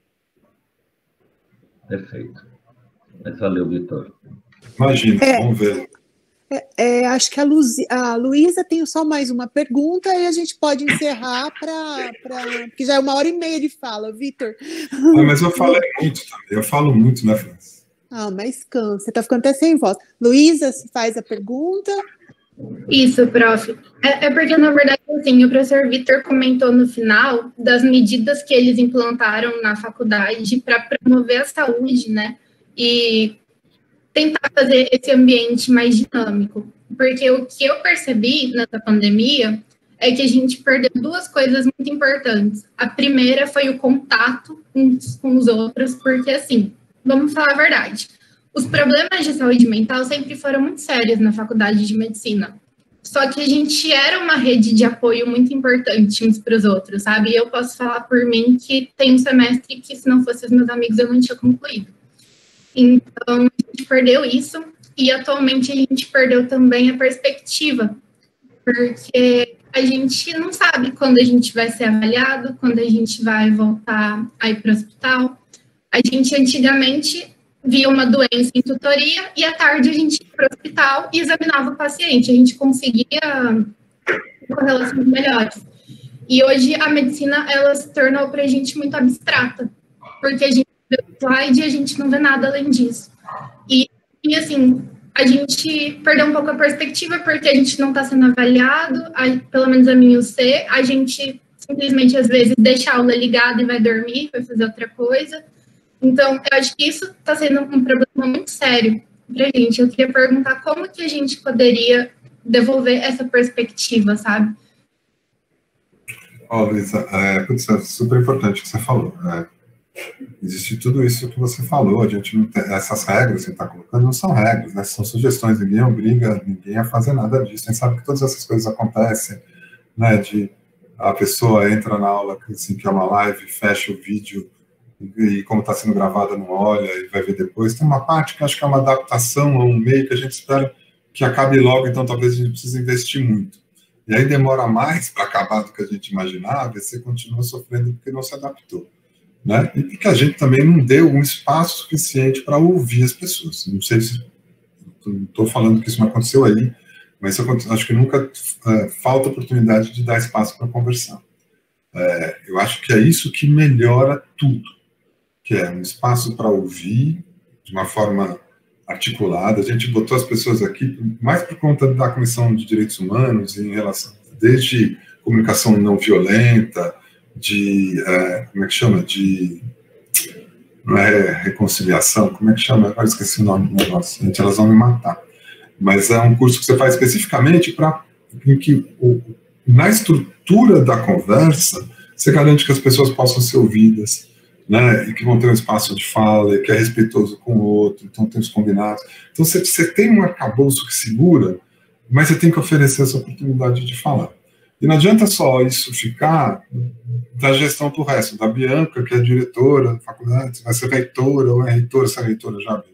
Perfeito. Mas valeu, Vitor. Imagina, é, vamos ver. É, é, acho que a, Luz, a Luísa tem só mais uma pergunta e a gente pode encerrar para... Porque já é uma hora e meia de fala, Vitor. Ah, mas eu falei muito também. Eu falo muito, né, França? Ah, mas cansa. Você está ficando até sem voz. Luísa, se faz a pergunta. Isso, prof. É, é porque, na verdade, assim, o professor Vitor comentou no final das medidas que eles implantaram na faculdade para promover a saúde, né? E tentar fazer esse ambiente mais dinâmico. Porque o que eu percebi nessa pandemia é que a gente perdeu duas coisas muito importantes. A primeira foi o contato uns com os outros, porque, assim, vamos falar a verdade, os problemas de saúde mental sempre foram muito sérios na faculdade de medicina. Só que a gente era uma rede de apoio muito importante uns para os outros, sabe? E eu posso falar por mim que tem um semestre que, se não fosse os meus amigos, eu não tinha concluído. Então, a gente perdeu isso, e atualmente a gente perdeu também a perspectiva, porque a gente não sabe quando a gente vai ser avaliado, quando a gente vai voltar a ir para o hospital. A gente, antigamente, via uma doença em tutoria, e à tarde a gente ia para o hospital e examinava o paciente, a gente conseguia correlações melhores. E hoje a medicina, ela se tornou para a gente muito abstrata, porque a gente vê o slide e a gente não vê nada além disso. E, e assim, a gente perdeu um pouco a perspectiva, porque a gente não está sendo avaliado, a, pelo menos a minha U C, a gente simplesmente, às vezes, deixa a aula ligada e vai dormir, vai fazer outra coisa. Então, eu acho que isso está sendo um problema muito sério para a gente. Eu queria perguntar como que a gente poderia devolver essa perspectiva, sabe? Ó, Luísa, é, é super importante o que você falou. É, existe tudo isso que você falou, a gente não tem, essas regras que você está colocando não são regras, né? São sugestões, ninguém obriga ninguém a fazer nada disso. A gente sabe que todas essas coisas acontecem, né? De a pessoa entra na aula, assim, que é uma live, fecha o vídeo, e como está sendo gravada não olha e vai ver depois. Tem uma parte que acho que é uma adaptação a um meio que a gente espera que acabe logo, então talvez a gente precise investir muito. E aí demora mais para acabar do que a gente imaginava, e você continua sofrendo porque não se adaptou, né? E porque a gente também não deu um espaço suficiente para ouvir as pessoas. Não sei se... Não estou falando que isso não aconteceu aí, mas eu acho que nunca é, falta oportunidade de dar espaço para conversar. É, eu acho que é isso que melhora tudo, que é um espaço para ouvir de uma forma articulada. A gente botou as pessoas aqui mais por conta da Comissão de Direitos Humanos, em relação, desde comunicação não violenta, de, é, como é que chama, de, não é reconciliação, como é que chama, agora esqueci o nome do negócio, gente, elas vão me matar, mas é um curso que você faz especificamente para que, o, na estrutura da conversa, você garante que as pessoas possam ser ouvidas, né, e que vão ter um espaço de fala, e que é respeitoso com o outro, então tem os combinados. Então você, você tem um arcabouço que segura, mas você tem que oferecer essa oportunidade de falar. E não adianta só isso ficar da gestão para o resto, da Bianca, que é diretora da faculdade, vai ser reitora, ou é reitora, se é reitora já.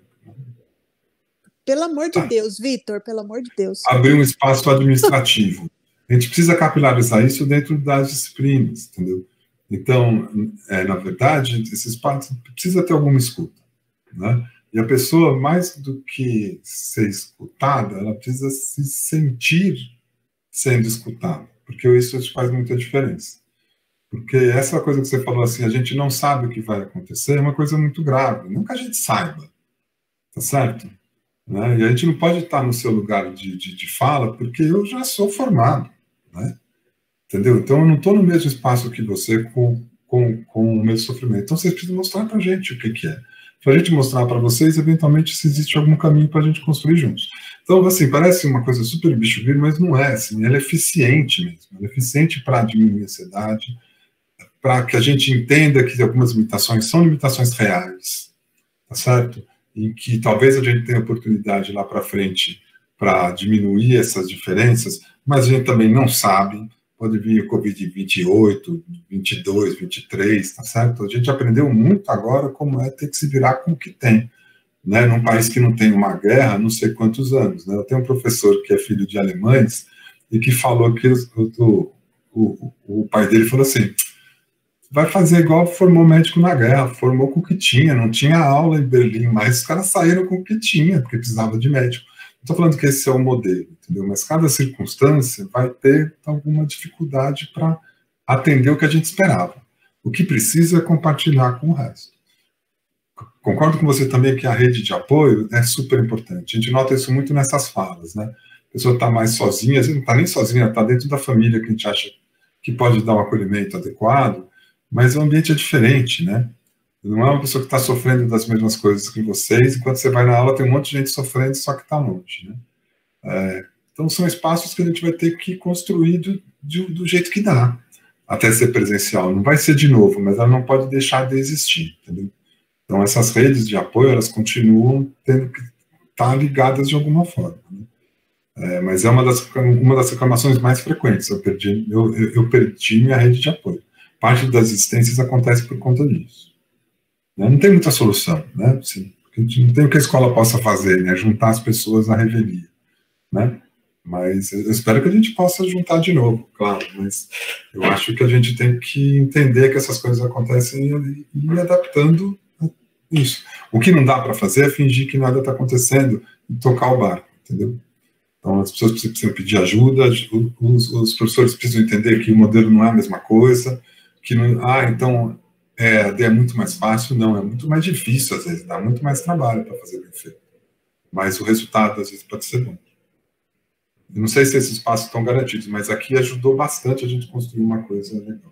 Pelo amor de tá. Deus, Vitor, pelo amor de Deus. Abrir um espaço administrativo. A gente precisa capilarizar isso dentro das disciplinas, entendeu? Então, é, na verdade, esse espaço precisa ter alguma escuta, né? E a pessoa, mais do que ser escutada, ela precisa se sentir sendo escutada, porque isso faz muita diferença. Porque essa coisa que você falou assim, a gente não sabe o que vai acontecer, é uma coisa muito grave, não que a gente saiba, tá certo? Né? E a gente não pode estar no seu lugar de, de, de fala, porque eu já sou formado, né? Entendeu? Então, eu não estou no mesmo espaço que você com, com, com o mesmo sofrimento. Então, vocês precisam mostrar para a gente o que, que é. Para a gente mostrar para vocês, eventualmente, se existe algum caminho para a gente construir juntos. Então, assim, parece uma coisa super bicho-vir, mas não é. Assim, ela é eficiente mesmo. Ela é eficiente para diminuir a ansiedade, para que a gente entenda que algumas limitações são limitações reais, tá certo? Em que talvez a gente tenha oportunidade lá para frente para diminuir essas diferenças, mas a gente também não sabe. Pode vir o Covid vinte e oito, vinte e dois, vinte e três, tá certo? A gente aprendeu muito agora como é ter que se virar com o que tem, né? Num país que não tem uma guerra há não sei quantos anos, né? Eu tenho um professor que é filho de alemães e que falou que o, o, o, o pai dele falou assim, vai fazer igual formou médico na guerra, formou com o que tinha, não tinha aula em Berlim, mas os caras saíram com o que tinha, porque precisava de médico. Não estou falando que esse é o modelo, entendeu? Mas cada circunstância vai ter alguma dificuldade para atender o que a gente esperava. O que precisa é compartilhar com o resto. Concordo com você também que a rede de apoio é super importante. A gente nota isso muito nessas falas, né? A pessoa está mais sozinha, às vezes não está nem sozinha, está dentro da família que a gente acha que pode dar um acolhimento adequado, mas o ambiente é diferente, né? Não é uma pessoa que está sofrendo das mesmas coisas que vocês, enquanto você vai na aula tem um monte de gente sofrendo, só que está longe, né? É, então são espaços que a gente vai ter que construir do, do, do jeito que dá, até ser presencial. Não vai ser de novo, mas ela não pode deixar de existir, entendeu? Então essas redes de apoio, elas continuam tendo que estar ligadas de alguma forma, né? É, mas é uma das, uma das reclamações mais frequentes. Eu perdi, eu, eu perdi minha rede de apoio. Parte das existências acontece por conta disso. Né? Não tem muita solução, né? Assim, a gente não tem o que a escola possa fazer, né? Juntar as pessoas à revelia, né? Mas eu espero que a gente possa juntar de novo, claro. Mas eu acho que a gente tem que entender que essas coisas acontecem e ir adaptando a isso. O que não dá para fazer é fingir que nada está acontecendo e tocar o barco, entendeu? Então, as pessoas precisam pedir ajuda, os, os professores precisam entender que o modelo não é a mesma coisa, que não, ah, então, é, a D é muito mais fácil. Não, é muito mais difícil, às vezes, dá muito mais trabalho para fazer bem feito. Mas o resultado, às vezes, pode ser bom. Eu não sei se esses passos estão garantidos, mas aqui ajudou bastante a gente construir uma coisa legal.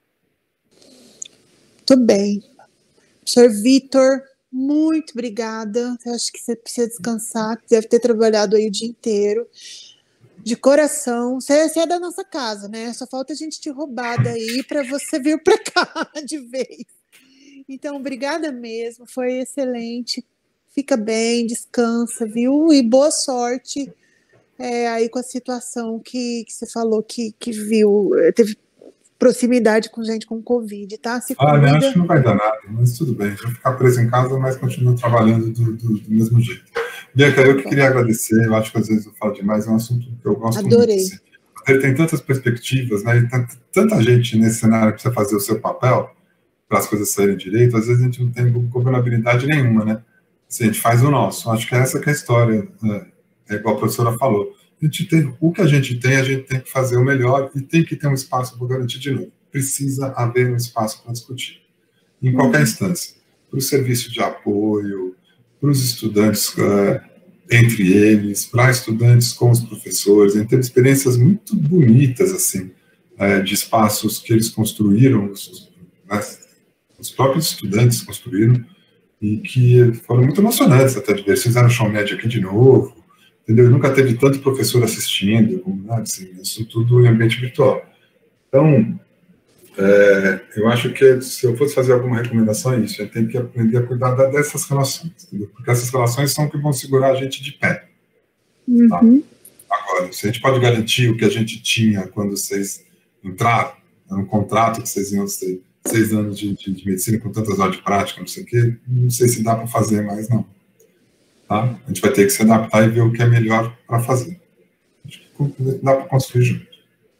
Muito bem. Professor Vitor, muito obrigada. Eu acho que você precisa descansar, deve ter trabalhado aí o dia inteiro. De coração, você, você é da nossa casa, né? Só falta a gente te roubar daí para você vir para cá de vez. Então, obrigada mesmo, foi excelente. Fica bem, descansa, viu? E boa sorte é, aí com a situação que, que você falou que, que viu, teve proximidade com gente com Covid, tá? Se ah, né, acho que não vai dar nada, mas tudo bem. Vou ficar preso em casa, mas continuo trabalhando do, do, do mesmo jeito. Bianca, eu que queria agradecer, eu acho que às vezes eu falo demais, é um assunto que eu gosto Adorei. muito. Assim. Tem tantas perspectivas, né? E tanta, tanta gente nesse cenário que precisa fazer o seu papel para as coisas saírem direito, às vezes a gente não tem governabilidade nenhuma, né? Assim, a gente faz o nosso. Acho que essa que é a história, né? É igual a professora falou. A gente tem, o que a gente tem, a gente tem que fazer o melhor e tem que ter um espaço para garantir de novo. Precisa haver um espaço para discutir, em qualquer uhum. instância. Para o serviço de apoio, para os estudantes uh, entre eles, para estudantes com os professores. A gente teve experiências muito bonitas, assim, uh, de espaços que eles construíram, os, né, os próprios estudantes construíram, e que foram muito emocionantes até de ver. Eles fizeram show médio aqui de novo, entendeu? Nunca teve tanto professor assistindo, né, assim, isso tudo em ambiente virtual. Então, é, eu acho que se eu fosse fazer alguma recomendação é isso, a gente tem que aprender a cuidar dessas relações, entendeu? Porque essas relações são que vão segurar a gente de pé. Uhum. Tá? Agora, se a gente pode garantir o que a gente tinha quando vocês entraram, era um contrato que vocês iam ter seis anos de, de, de medicina com tantas horas de prática, não sei o quê, não sei se dá para fazer mais, não. Tá? A gente vai ter que se adaptar e ver o que é melhor para fazer. Acho que dá para construir junto.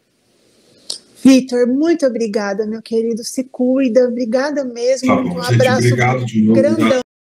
Vitor, muito obrigada, meu querido. Se cuida. Obrigada mesmo. Tá bom, um gente, abraço obrigado de novo. grandão.